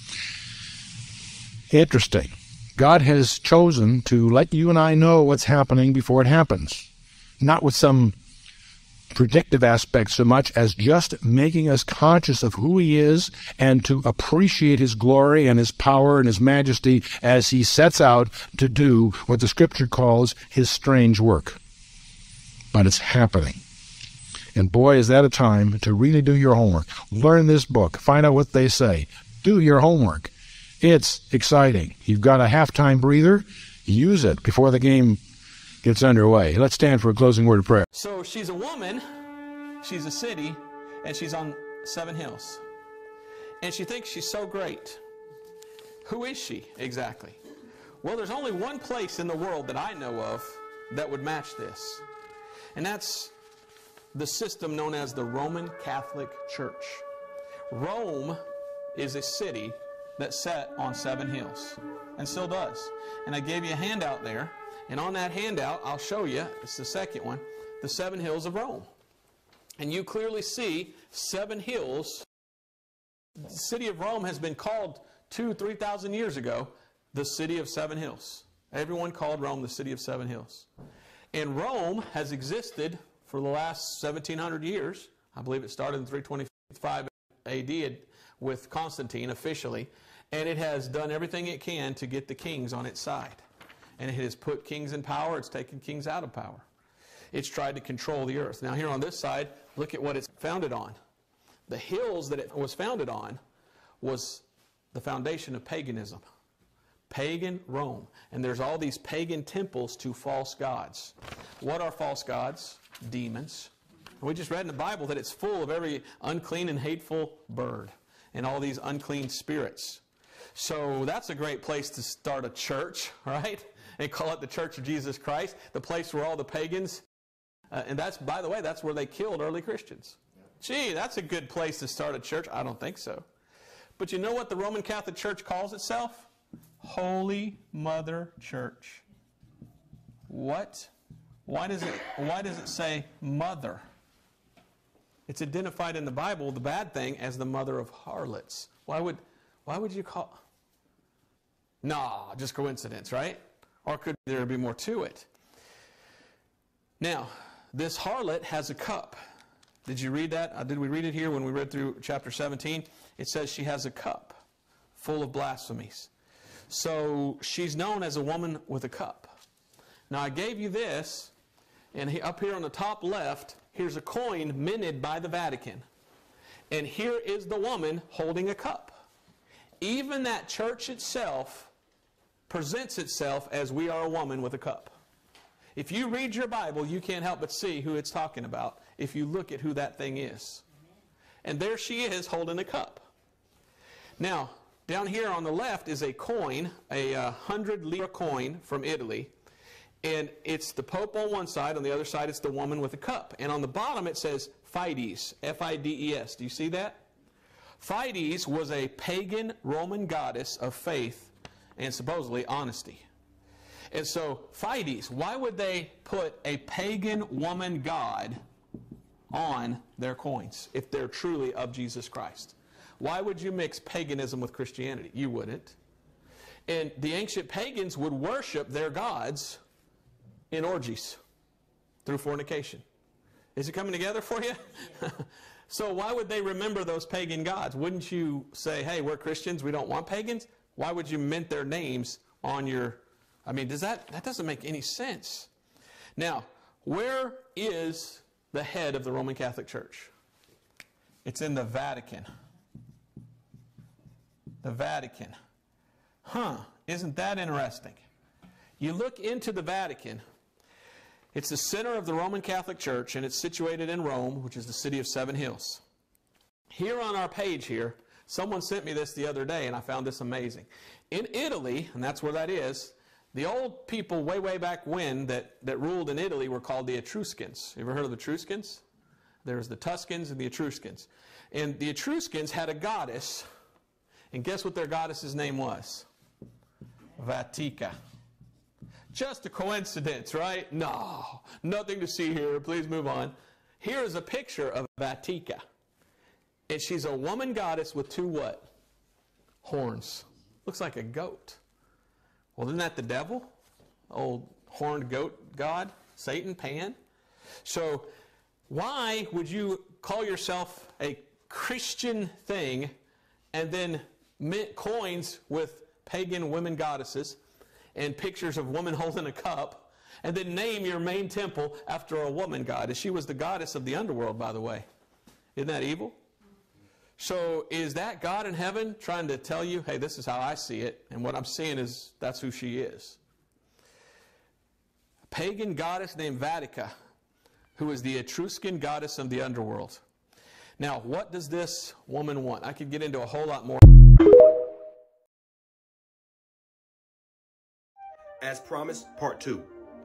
Interesting. God has chosen to let you and I know what's happening before it happens. Not with some predictive aspect so much as just making us conscious of who he is and to appreciate his glory and his power and his majesty as he sets out to do what the scripture calls his strange work. But it's happening. And boy, is that a time to really do your homework. Learn this book. Find out what they say. Do your homework. It's exciting. You've got a halftime breather. Use it before the game gets underway. Let's stand for a closing word of prayer. So she's a woman, she's a city, and she's on seven hills. And she thinks she's so great. Who is she exactly? Well, there's only one place in the world that I know of that would match this. And that's the system known as the Roman Catholic Church. Rome is a city that sat on seven hills, and still does. And I gave you a handout there, and on that handout, I'll show you, it's the second one, the seven hills of Rome. And you clearly see seven hills. The city of Rome has been called two, three thousand years ago, the city of seven hills. Everyone called Rome the city of seven hills. And Rome has existed for the last seventeen hundred years. I believe it started in three twenty-five A D with Constantine officially. And it has done everything it can to get the kings on its side. And it has put kings in power. It's taken kings out of power. It's tried to control the earth. Now here on this side, look at what it's founded on. The hills that it was founded on was the foundation of paganism. Pagan Rome. And there's all these pagan temples to false gods. What are false gods? Demons. And we just read in the Bible that it's full of every unclean and hateful bird and all these unclean spirits. So that's a great place to start a church, right? And call it the Church of Jesus Christ, the place where all the pagans, uh, and that's, by the way, that's where they killed early Christians. Gee, that's a good place to start a church. I don't think so. But you know what the Roman Catholic Church calls itself? Holy Mother Church. What? Why does it, why does it say mother? It's identified in the Bible, the bad thing, as the mother of harlots. Why would, why would you call... No, just coincidence, right? Or could there be more to it? Now, this harlot has a cup. Did you read that? Uh, did we read it here when we read through chapter seventeen? It says she has a cup full of blasphemies. So she's known as a woman with a cup. Now I gave you this, and he, up here on the top left, here's a coin minted by the Vatican. And here is the woman holding a cup. Even that church itself presents itself as we are a woman with a cup. If you read your Bible, you can't help but see who it's talking about if you look at who that thing is. And there she is holding a cup. Now, down here on the left is a coin, a uh, hundred lira coin from Italy. And it's the Pope on one side, on the other side it's the woman with a cup. And on the bottom it says Fides, F I D E S. Do you see that? Fides was a pagan Roman goddess of faith and supposedly honesty. And so, Fides, why would they put a pagan woman god on their coins if they're truly of Jesus Christ? Why would you mix paganism with Christianity? You wouldn't. And the ancient pagans would worship their gods in orgies through fornication. Is it coming together for you? So why would they remember those pagan gods? Wouldn't you say, hey, we're Christians, we don't want pagans? Why would you mint their names on your... I mean, does that... That doesn't make any sense. Now, where is the head of the Roman Catholic Church? It's in the Vatican. The Vatican. Huh, isn't that interesting? You look into the Vatican, it's the center of the Roman Catholic Church, and it's situated in Rome, which is the city of Seven Hills. Here on our page here, someone sent me this the other day, and I found this amazing. In Italy, and that's where that is, the old people way, way back when that, that ruled in Italy were called the Etruscans. You ever heard of the Etruscans? There's the Tuscans and the Etruscans. And the Etruscans had a goddess, and guess what their goddess's name was? Vatica. Just a coincidence, right? No, nothing to see here. Please move on. Here is a picture of Vatica. And she's a woman goddess with two what? Horns. Looks like a goat. Well, isn't that the devil? Old horned goat god? Satan, Pan? So why would you call yourself a Christian thing and then mint coins with pagan women goddesses and pictures of women holding a cup, and then name your main temple after a woman goddess? She was the goddess of the underworld, by the way. Isn't that evil? So is that God in heaven trying to tell you, hey, this is how I see it, and what I'm seeing is that's who she is? A pagan goddess named Vatica, who is the Etruscan goddess of the underworld. Now, what does this woman want? I could get into a whole lot more. As promised, part two.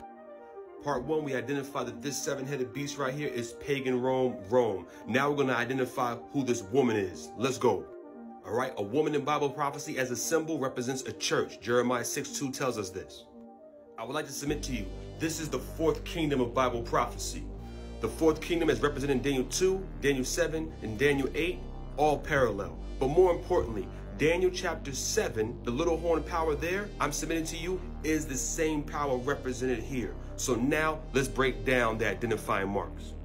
Part one, we identified that this seven-headed beast right here is pagan Rome, Rome. Now we're going to identify who this woman is. Let's go. All right, a woman in Bible prophecy as a symbol represents a church. Jeremiah six two tells us this. I would like to submit to you, this is the fourth kingdom of Bible prophecy. The fourth kingdom is represented in Daniel two, Daniel seven, and Daniel eight, all parallel. But more importantly, Daniel chapter seven, the little horn power there, I'm submitting to you, is the same power represented here. So now let's break down the identifying marks.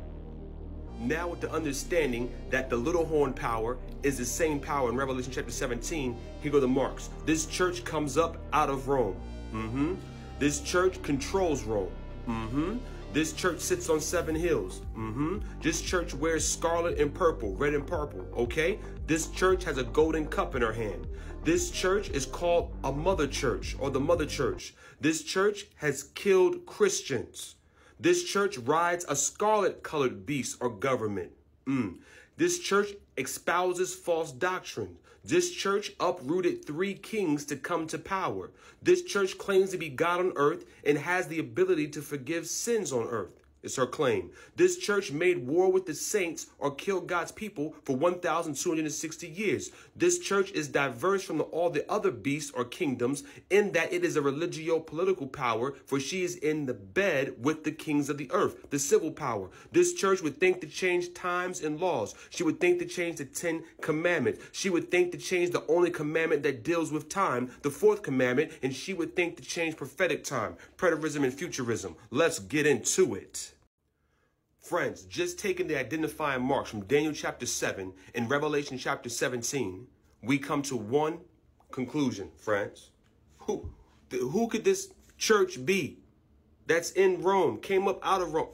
Now with the understanding that the little horn power is the same power in Revelation chapter seventeen, here go the marks. This church comes up out of Rome. Mm-hmm. This church controls Rome. Mm-hmm. This church sits on seven hills. Mm-hmm. This church wears scarlet and purple, red and purple, okay? This church has a golden cup in her hand. This church is called a mother church or the mother church. This church has killed Christians. This church rides a scarlet colored beast or government. Mm. This church espouses false doctrine. This church uprooted three kings to come to power. This church claims to be God on earth and has the ability to forgive sins on earth. It's her claim. This church made war with the saints or killed God's people for one thousand two hundred sixty years. This church is diverse from the, all the other beasts or kingdoms in that it is a religio-political power, for she is in the bed with the kings of the earth, the civil power. This church would think to change times and laws. She would think to change the Ten Commandments. She would think to change the only commandment that deals with time, the fourth commandment, and she would think to change prophetic time, preterism and futurism. Let's get into it. Friends, just taking the identifying marks from Daniel chapter seven and Revelation chapter seventeen, we come to one conclusion, friends. Who, who could this church be that's in Rome, came up out of Rome?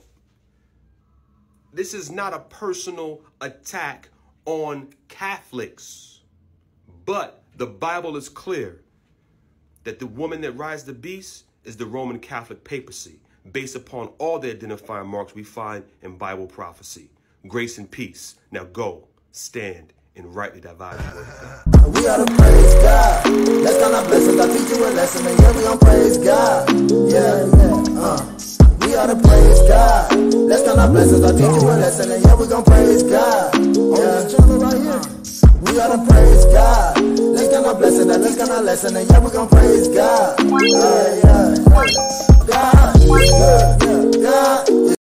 This is not a personal attack on Catholics, but the Bible is clear that the woman that rides the beast is the Roman Catholic papacy, based upon all the identifying marks we find in Bible prophecy. Grace and peace. Now go, stand, and rightly divide the word of God. We ought to praise God. Let's count our blessings. I'll teach you a lesson, and yeah, we gonna praise God. Yeah, yeah, uh. We ought to praise God. Let's count our blessings. I'll teach you a lesson, and yeah, we gonna praise God. Yeah, channel right here. We ought to praise God. Let's count our blessings. Let's count our lesson, and yeah, we gonna praise God. Yeah, yeah, yeah. God is good.